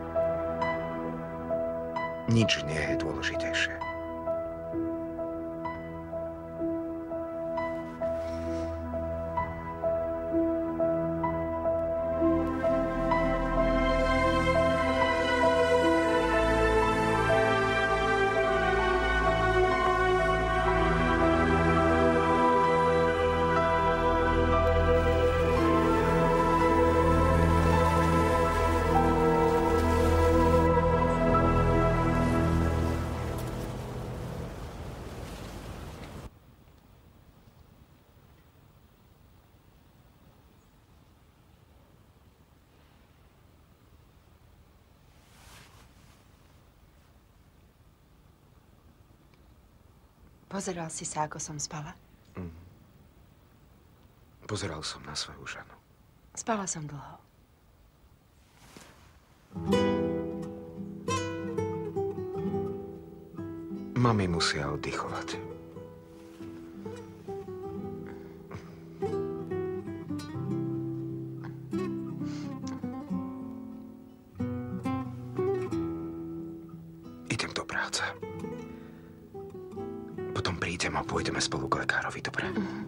Nič nie je dôležitejšie. Pozeral si sa, ako som spala? Mm. Pozeral som na svoju ženu. Spala som dlho. Mami musia oddychovať. Idem do práce. Potom prídem a pôjdeme spolu k lekárovi, dobre? Mm.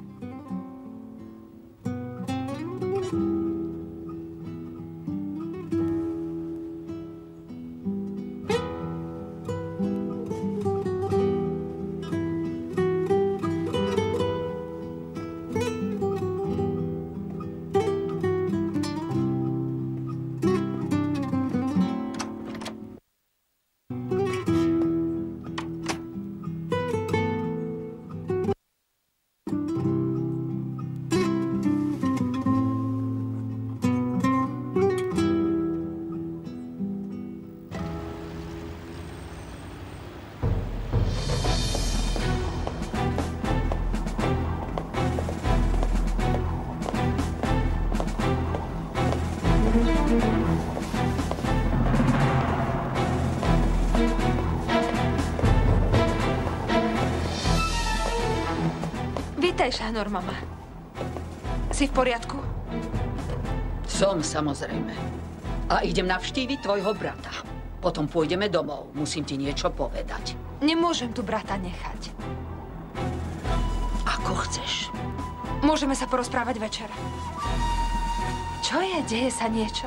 Vítaj, Šanor, mama. Si v poriadku? Som, samozrejme. A idem navštíviť tvojho brata. Potom pôjdeme domov. Musím ti niečo povedať. Nemôžem tu brata nechať. Ako chceš. Môžeme sa porozprávať večer. Čo je? Deje sa niečo?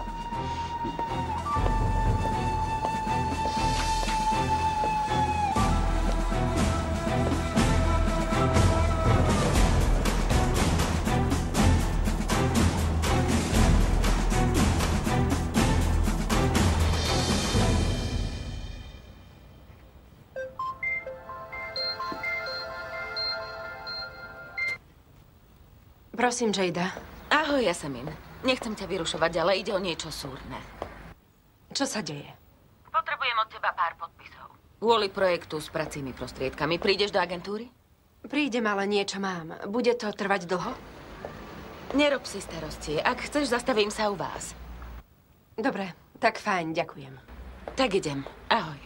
Prosím, Jada. Ahoj, Jasmin. Nechcem ťa vyrušovať, ale ide o niečo súrne. Čo sa deje? Potrebujem od teba pár podpisov. Kvôli projektu s pracími prostriedkami. Prídeš do agentúry? Prídem, ale niečo mám. Bude to trvať dlho? Nerob si starosti. Ak chceš, zastavím sa u vás. Dobre, tak fajn, ďakujem. Tak idem. Ahoj.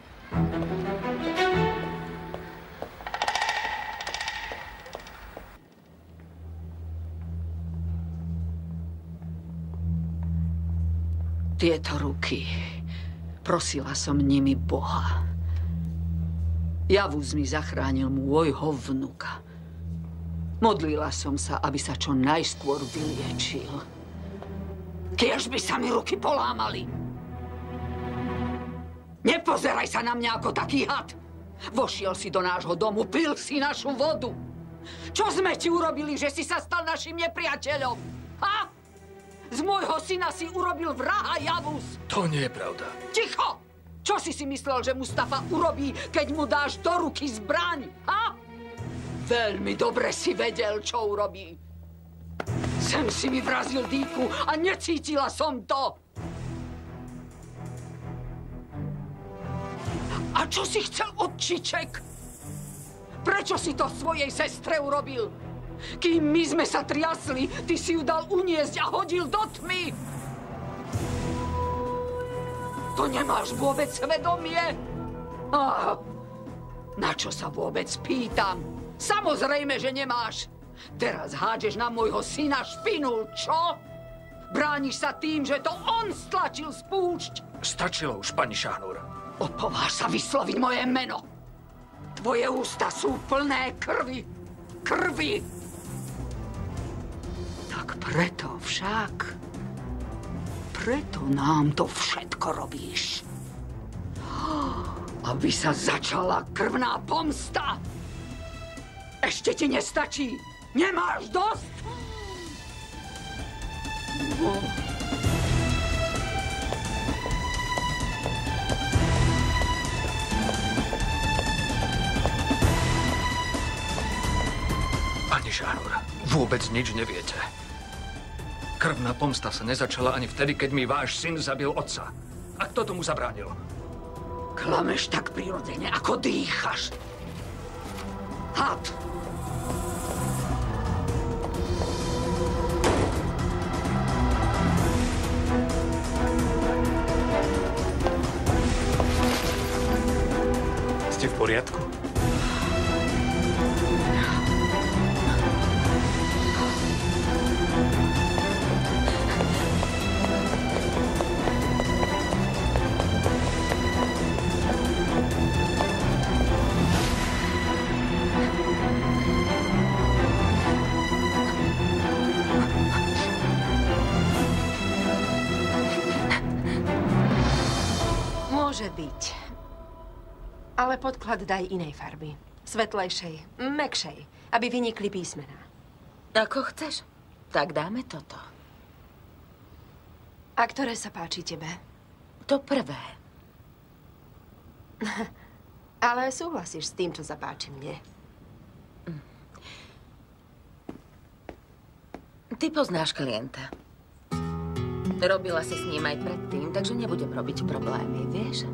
Tieto ruky. Prosila som nimi Boha. Javus mi zachránil môjho vnuka. Modlila som sa, aby sa čo najskôr vyliečil. Kiež by sa mi ruky polámali. Nepozeraj sa na mňa ako taký had. Vošiel si do nášho domu, pil si našu vodu. Čo sme ti urobili, že si sa stal našim nepriateľom? Ha? Z môjho syna si urobil vraha, Javus. To nie je pravda. Ticho! Čo si si myslel, že Mustafa urobí, keď mu dáš do ruky zbraň? Ha? Veľmi dobre si vedel, čo urobí. Sem si mi vrazil dýku a necítila som to. A čo si chcel od Čiček? Prečo si to svojej sestre urobil? Kým my sme sa triasli, ty si ju dal uniesť a hodil do tmy. To nemáš vôbec svedomie? Ah, na čo sa vôbec pýtam? Samozrejme, že nemáš. Teraz hádžeš na môjho syna špinu, čo? Brániš sa tým, že to on stlačil spúšť. Stačilo už, pani Šahnúr. Odpováž sa vysloviť moje meno. Tvoje ústa sú plné krvi. Krvi. Tak preto však, preto nám to všetko robíš. Aby sa začala krvná pomsta. Ešte ti nestačí? Nemáš dosť? No. Pani Šahnúr, vôbec nič neviete. Krvná pomsta sa nezačala ani vtedy, keď mi váš syn zabil otca. A kto tomu zabránil? Klameš tak prirodzene, ako dýchaš. Had! Ste v poriadku? Môže byť. Ale podklad daj inej farby. Svetlejšej, mäkšej, aby vynikli písmená. Ako chceš. Tak dáme toto. A ktoré sa páči tebe? To prvé. Ale súhlasíš s tým, čo sa páči mne. Ty poznáš klienta. Robila si s ním aj predtým, takže nebudem robiť problémy, vieš?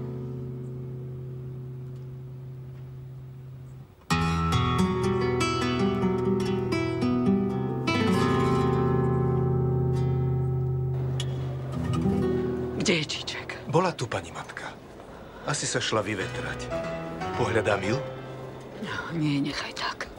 Kde je Čiček? Bola tu pani matka. Asi sa šla vyvetrať. Pohľadám ju? No, nie, nechaj tak.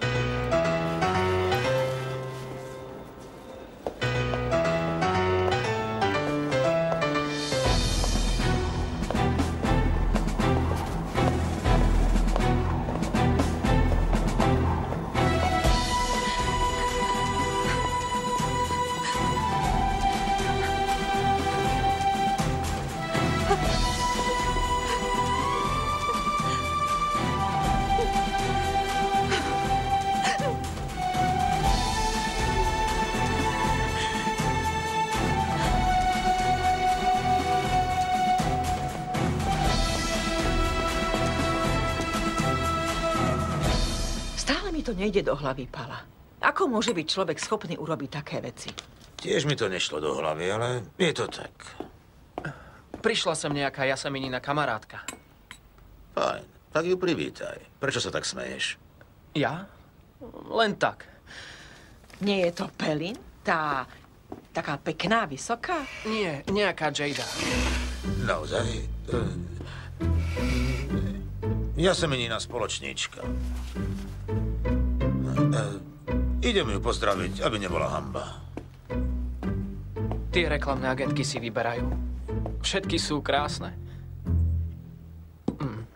mi to nejde do hlavy, Pala. Ako môže byť človek schopný urobiť také veci? Tiež mi to nešlo do hlavy, ale je to tak. Prišla sem nejaká Jaseminina kamarátka. Fajn, tak ju privítaj. Prečo sa tak smeješ? Ja? Len tak. Nie je to Pelin? Tá... taká pekná, vysoká? Nie, nejaká Jada. Naozaj? Uh, Jaseminina spoločníčka. Uh, idem ju pozdraviť, aby nebola hanba. Tie reklamné agentky si vyberajú. Všetky sú krásne. Mm.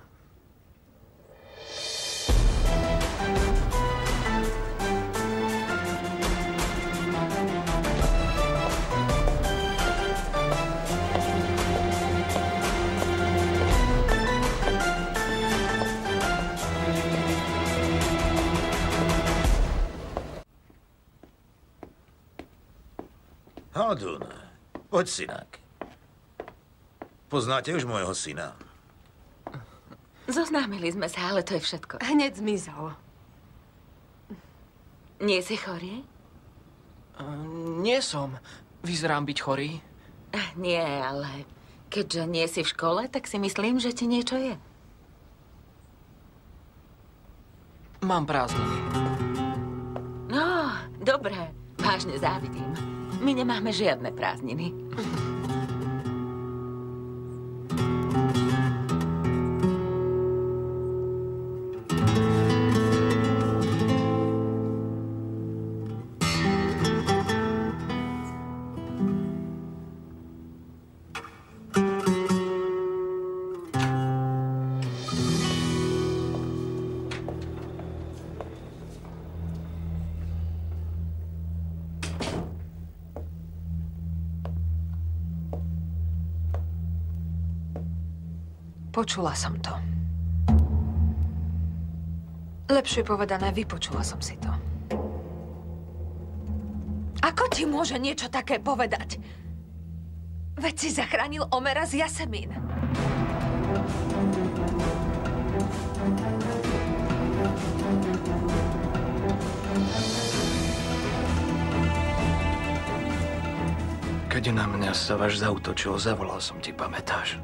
Haldun, poď, synak. Poznáte už môjho syna? Zoznámili sme sa, ale to je všetko. Hneď zmizol. Nie si chorý? Uh, nie som. Vyzerám byť chorý. Nie, ale keďže nie si v škole, tak si myslím, že ti niečo je. Mám prázdniny. No, dobre. Vážne závidím. My nemáme žiadne prázdniny. Počula som to. Lepšie povedané, vypočula som si to. Ako ti môže niečo také povedať? Veď si zachránil Omera z Jasemín. Keď na mňa Savaš zautočil, zavolal som ti, pamätáš?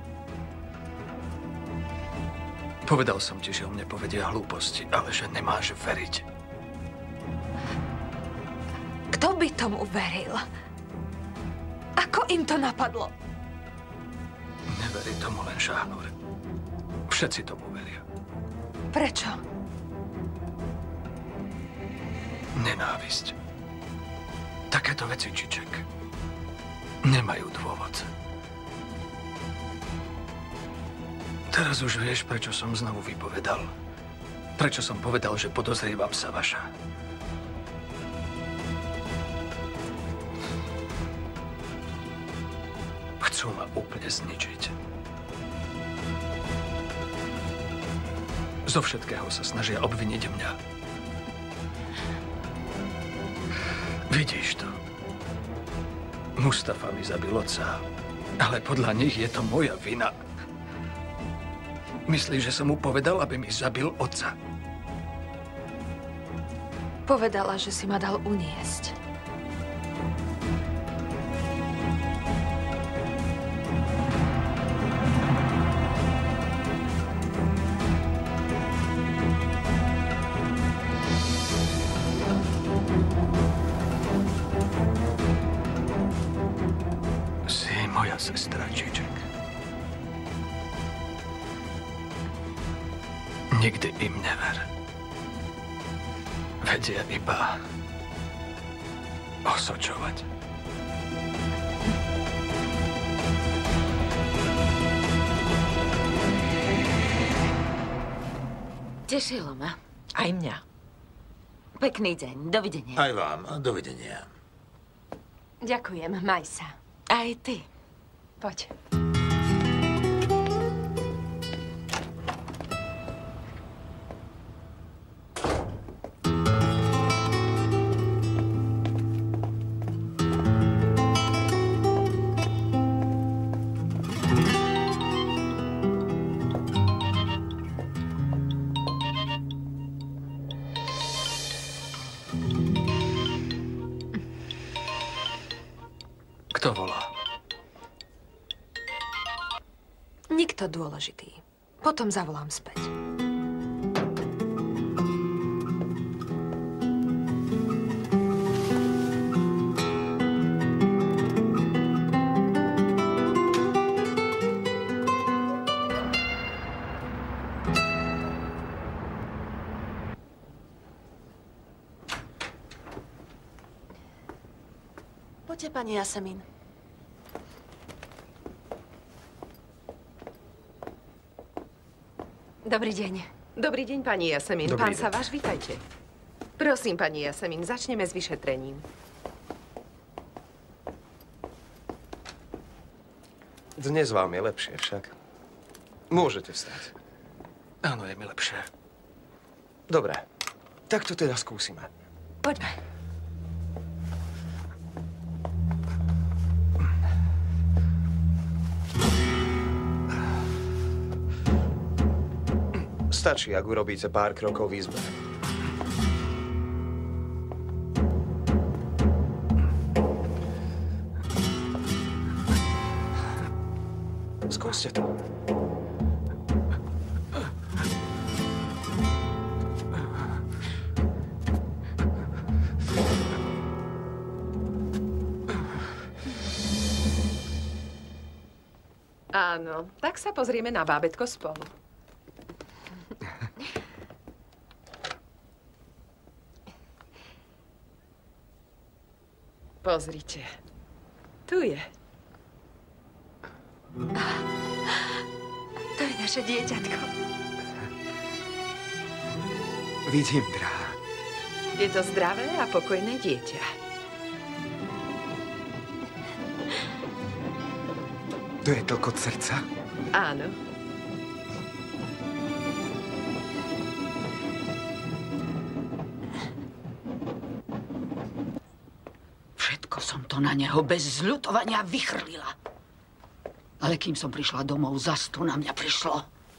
Povedal som ti, že o mne povedia hlúposti, ale že nemáš veriť. Kto by tomu veril? Ako im to napadlo? Neverí tomu len Šahnur. Všetci tomu veria. Prečo? Nenávisť. Takéto veci, Čiček, nemajú dôvod. Teraz už vieš, prečo som znovu vypovedal. Prečo som povedal, že podozrievam Savaša. Chcú ma úplne zničiť. Zo všetkého sa snažia obviniť mňa. Vidíš to? Mustafa mi zabil otca, ale podľa nich je to moja vina. Myslíš, že som mu povedal, aby mi zabil otca? Povedala, že si ma dal uniesť. Si moja sestra, Čiček. Nikdy im never. Vedia iba osočovať. Tešilo ma. Aj mňa. Pekný deň. Dovidenia. Aj vám. Dovidenia. Ďakujem, maj sa. Aj ty. Poď. Kto volá? Nikto dôležitý. Potom zavolám späť. Poďte, pani Jasemín. Dobrý deň. Dobrý deň, pani Jasemín. Dobrý Pán deň. Savaš, vítajte. Prosím, pani Jasemín, začneme s vyšetrením. Dnes vám je lepšie však. Môžete vstať. Áno, je mi lepšie. Dobre, tak to teda skúsime. Poďme. Stačí, ak urobíte pár krokov v izbe. Skúste to. Áno, tak sa pozrieme na bábätko spolu. Pozrite. Tu je. To je naše dieťatko. Vidím, drahá. Je to zdravé a pokojné dieťa. To je tlkot srdca? Áno. Všetko som to na neho bez zľutovania vychrlila. Ale kým som prišla domov, zas to na mňa prišlo.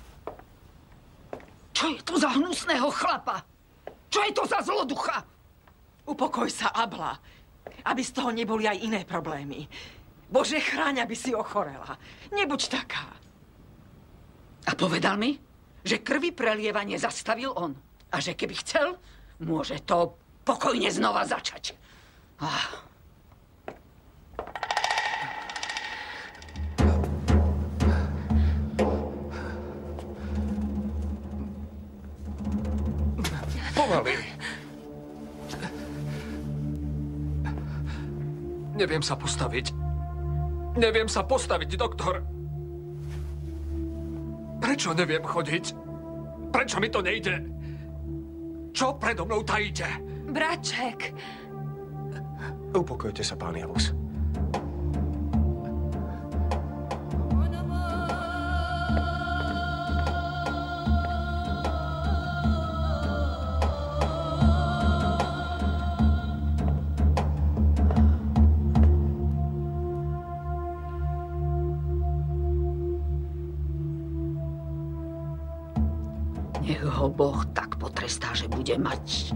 Čo je to za hnusného chlapa? Čo je to za zloducha? Upokoj sa, Abla. Aby z toho neboli aj iné problémy. Bože, chráň, aby si ochorela. Nebuď taká. A povedal mi, že krvi prelievanie zastavil on. A že keby chcel, môže to pokojne znova začať. Ah. Pomaly. Neviem sa postaviť. Neviem sa postaviť, doktor. Prečo neviem chodiť? Prečo mi to nejde? Čo predo mnou tajíte? Braček. Upokojte sa, pán Javus. Nech ho Boh tak potrestá, že bude mať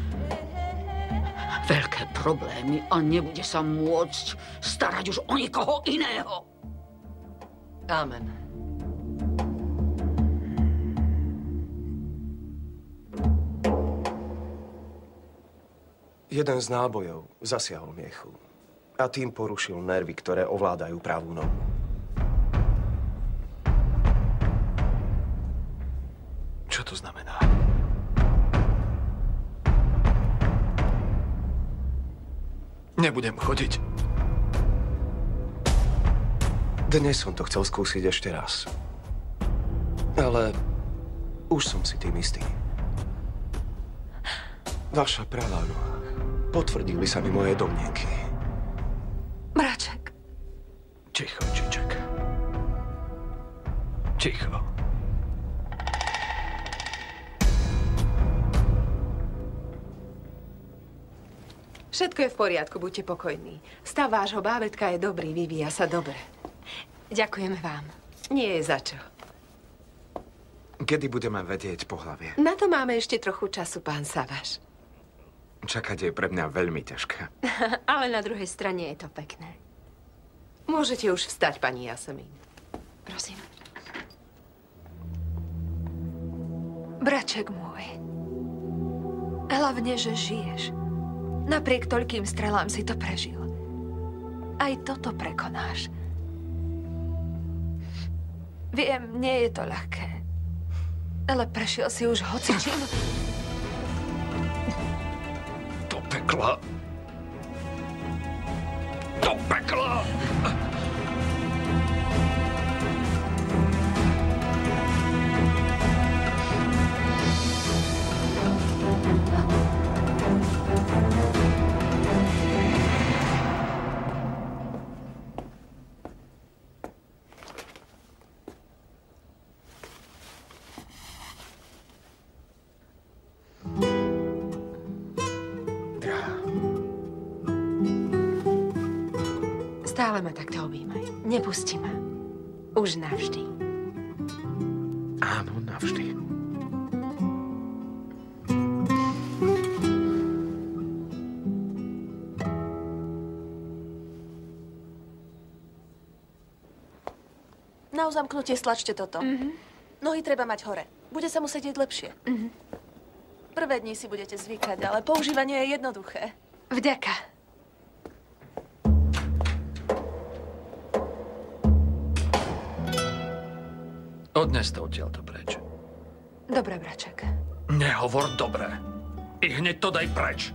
veľké problémy a nebude sa môcť starať už o nikoho iného. Amen. Jeden z nábojov zasiahol miechu a tým porušil nervy, ktoré ovládajú pravú nohu. Čo to znamená? Nebudem chodiť. Dnes som to chcel skúsiť ešte raz. Ale už som si tým istý. Vaša pravá noha. Potvrdili sa mi moje domnienky. Braček. Ticho, Čiček. Ticho. Všetko je v poriadku, buďte pokojní. Stav vášho bábätka je dobrý, vyvíja sa dobre. Ďakujeme vám. Nie je za čo. Kedy budeme vedieť pohlavie? Na to máme ešte trochu času, pán Savaš. Čakať je pre mňa veľmi ťažké. Ale na druhej strane je to pekné. Môžete už vstať, pani Jasemín. Prosím. Braček môj, hlavne, že žiješ. Napriek toľkým strelám si to prežil. Aj toto prekonáš. Viem, nie je to ľahké, ale prešiel si už hocičím. Do pekla. Do pekla! Stále ma takto objímaj. Nepusti ma. Už navždy. Áno, navždy. Na uzamknutie stlačte toto. Mhm. Nohy treba mať hore. Bude sa musieť jesť lepšie. Mhm. Prvé dni si budete zvykať, ale používanie je jednoduché. Vďaka. Odnes to odtiaľto preč. Dobre, Braček. Nehovor dobre. I hneď to daj preč.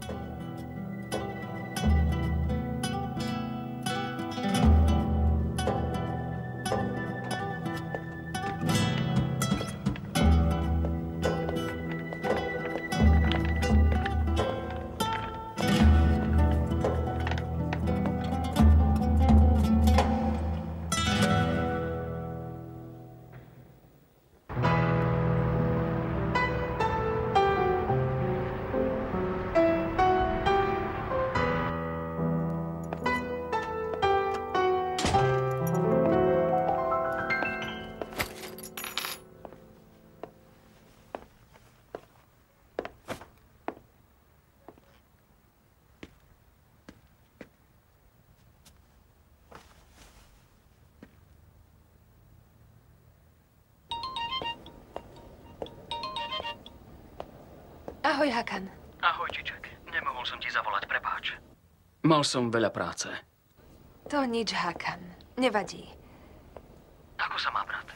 Ahoj, Hakan. Ahoj, Čiček. Nemohol som ti zavolať, prepáč. Mal som veľa práce. To nič, Hakan. Nevadí. Ako sa má brat?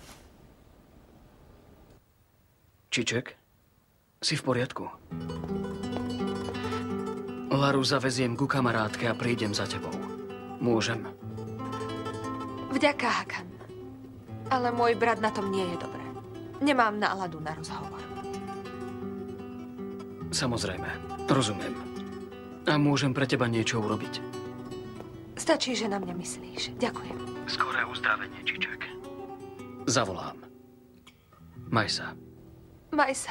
Čiček, si v poriadku? Laru zaveziem ku kamarátke a prídem za tebou. Môžem? Vďaka, Hakan. Ale môj brat na tom nie je dobré. Nemám náladu na rozhovor. Samozrejme, rozumiem. A môžem pre teba niečo urobiť? Stačí, že na mňa myslíš. Ďakujem. Skoré uzdravenie, Čiček. Zavolám. Maj sa. Maj sa.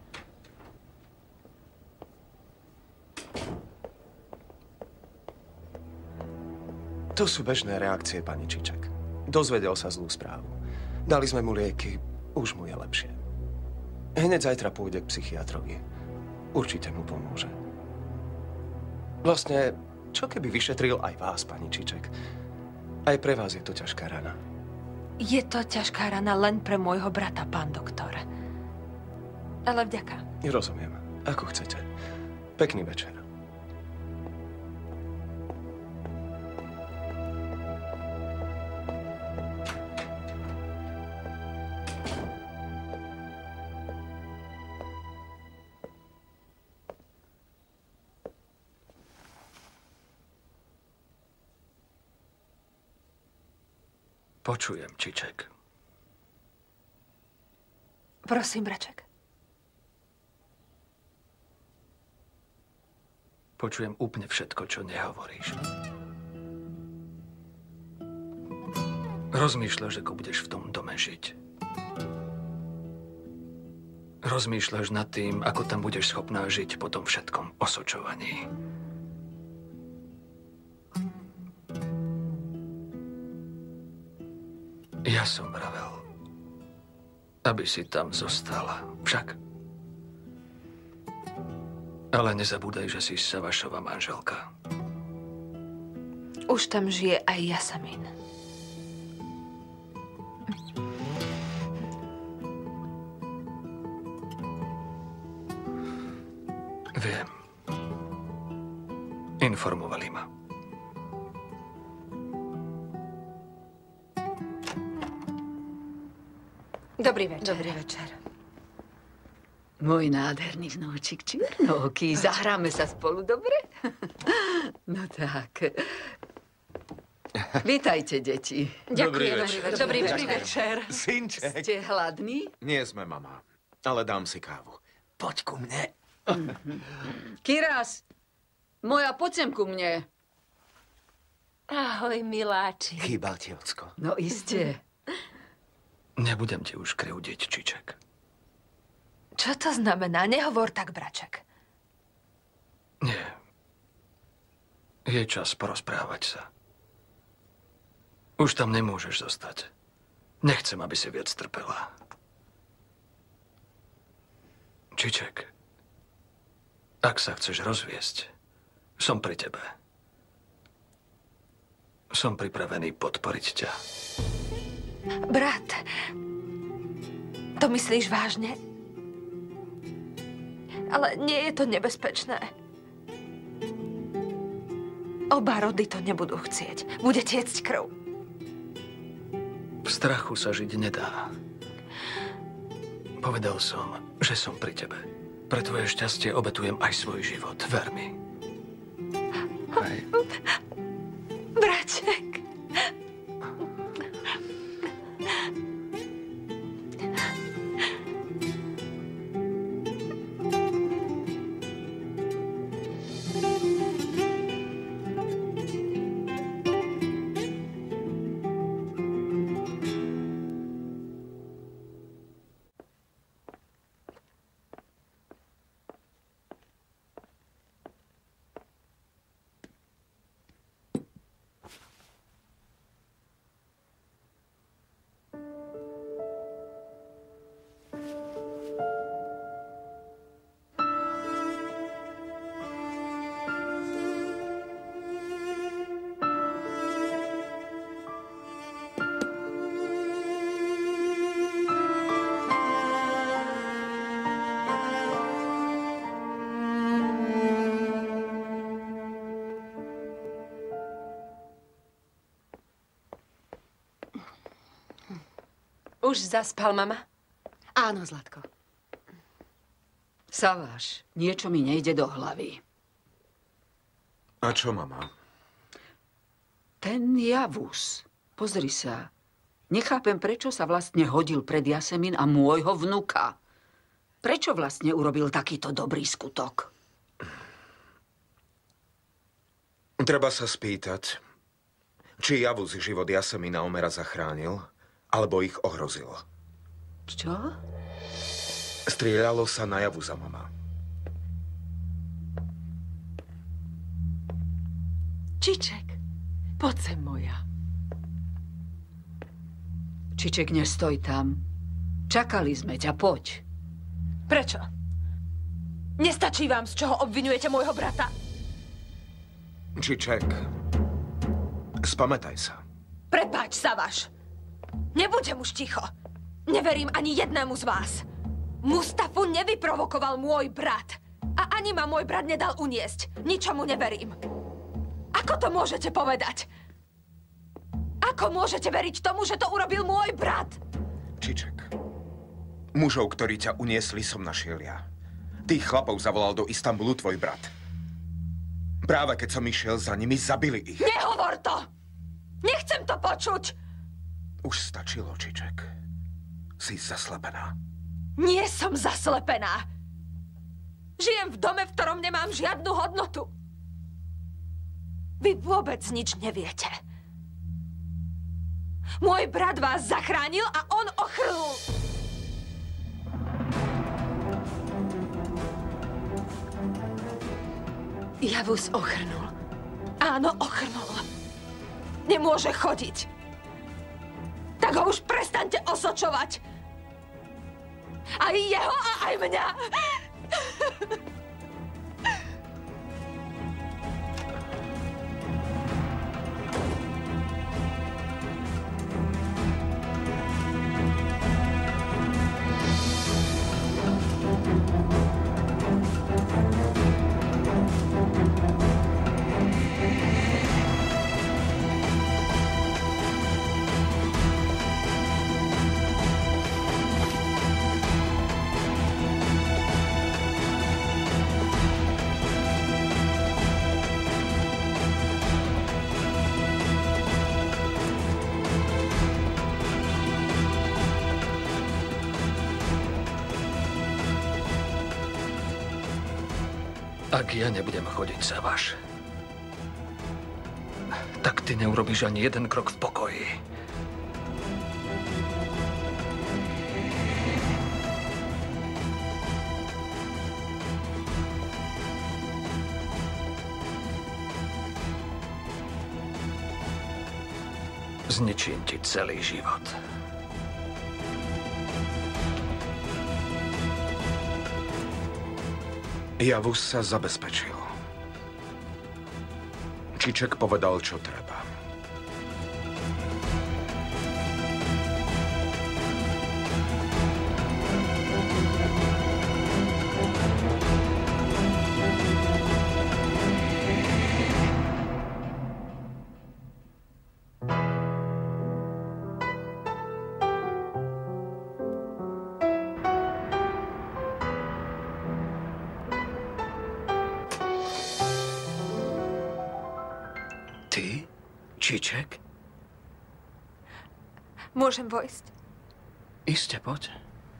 To sú bežné reakcie, pani Čiček. Dozvedel sa zlú správu. Dali sme mu lieky, už mu je lepšie. Hneď zajtra pôjde k psychiatrovi. Určite mu pomôže. Vlastne, čo keby vyšetril aj vás, pani Čiček? Aj pre vás je to ťažká rana. Je to ťažká rana len pre môjho brata, pán doktor. Ale vďaka. Rozumiem. Ako chcete. Pekný večer. Počujem, Čiček. Prosím, Braček. Počujem úplne všetko, čo nehovoríš. Rozmýšľaš, ako budeš v tom dome žiť. Rozmýšľaš nad tým, ako tam budeš schopná žiť po tom všetkom osočovaní. Ja som vravel, aby si tam zostala. Však. Ale nezabúdaj, že si Savašova manželka. Už tam žije aj Jasamin. Viem. Informovali ma. Dobrý večer. Dobrý večer. Môj nádherný vnúčik čiernooký, zahráme sa spolu, dobre? No tak. Vítajte, deti. Ďakujeme. Dobrý večer. Dobrý večer. Synček. Ste hladní? Nie sme, mama. Ale dám si kávu. Poď ku mne. Kiras, moja, poď sem ku mne. Ahoj, miláči. Chýbal ti, ocko. No iste. Nebudem ti už krivdiť, Čiček. Čo to znamená? Nehovor tak, braček. Nie. Je čas porozprávať sa. Už tam nemôžeš zostať. Nechcem, aby si viac trpela. Čiček, ak sa chceš rozviesť, som pri tebe. Som pripravený podporiť ťa. Brat, to myslíš vážne? Ale nie je to nebezpečné. Oba rody to nebudú chcieť. Bude tiecť krv. V strachu sa žiť nedá. Povedal som, že som pri tebe. Pre tvoje šťastie obetujem aj svoj život. Ver mi. Hej. Braček. Už zaspal, mama? Áno, Zlatko. Saváš, niečo mi nejde do hlavy. A čo, mama? Ten Javus, pozri sa. Nechápem, prečo sa vlastne hodil pred Jasemin a môjho vnuka. Prečo vlastne urobil takýto dobrý skutok? Treba sa spýtať, či Javus život Jasemina Omera zachránil, alebo ich ohrozil. Čo? Strieľalo sa na Javuza, mama. Čiček, poď sem, moja. Čiček, nestoj tam. Čakali sme ťa, poď. Prečo? Nestačí vám, z čoho obvinujete môjho brata? Čiček, spamätaj sa. Prepáč, Savaš. Nebudem už ticho. Neverím ani jednému z vás. Mustafu nevyprovokoval môj brat. A ani ma môj brat nedal uniesť. Ničomu neverím. Ako to môžete povedať? Ako môžete veriť tomu, že to urobil môj brat? Čiček, mužov, ktorí ťa uniesli, som našiel ja. Tých chlapov zavolal do Istanbulu tvoj brat. Práve keď som išiel za nimi, zabili ich. Nehovor to! Nechcem to počuť! Už stačilo, Čiček. Si zaslepená. Nie som zaslepená. Žijem v dome, v ktorom nemám žiadnu hodnotu. Vy vôbec nič neviete. Môj brat vás zachránil a on ochrnul. Javus ochrnul. Áno, ochrnul. Nemôže chodiť. Tak ho už prestaňte osočovať. Aj jeho a aj mňa. Ak ja nebudem chodiť za váš, tak ty neurobíš ani jeden krok v pokoji. Zničím ti celý život. Javus sa zabezpečil. Čiček povedal, čo treba. Čiček? Môžem vojsť? Iste, poď.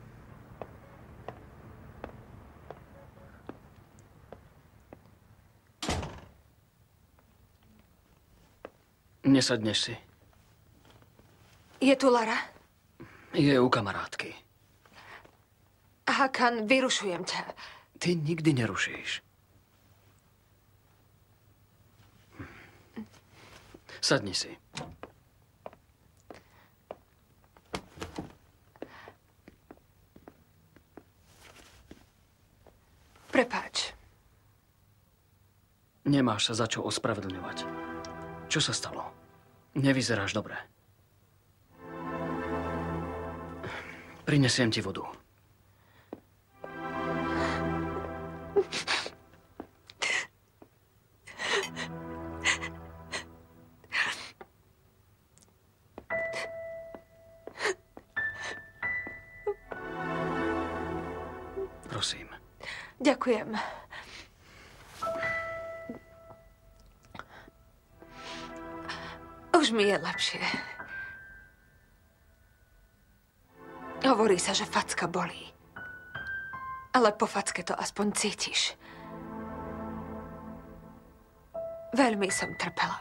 Nesadneš si. Je tu Lara? Je u kamarátky. Hakan, vyrušujem ťa. Ty nikdy nerušíš. Sadni si. Prepáč. Nemáš sa za čo ospravedlňovať. Čo sa stalo? Nevyzeráš dobre. Prinesiem ti vodu. Prosím. Ďakujem. Už mi je lepšie. Hovorí sa, že facka bolí. Ale po facke to aspoň cítiš. Veľmi som trpela.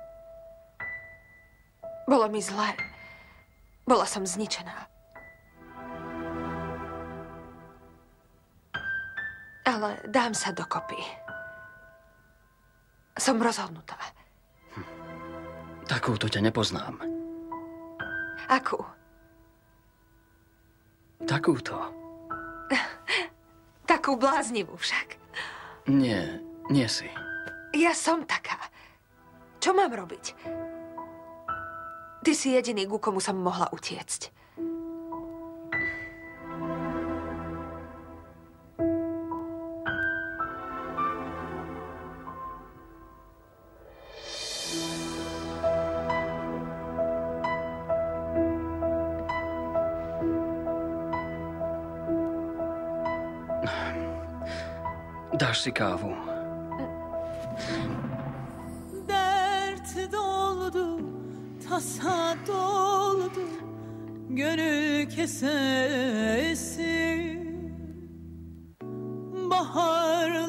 Bolo mi zlé. Bola som zničená. Ale dám sa dokopy. Som rozhodnutá. Takúto ťa nepoznám. Akú? Takúto. Takú bláznivú však. Nie, nie si. Ja som taká. Čo mám robiť? Ty si jediný, ku komu som mohla utiecť. Dáš si kávu. Dert doldu, tasa doldu, gönül kesesi. Bahar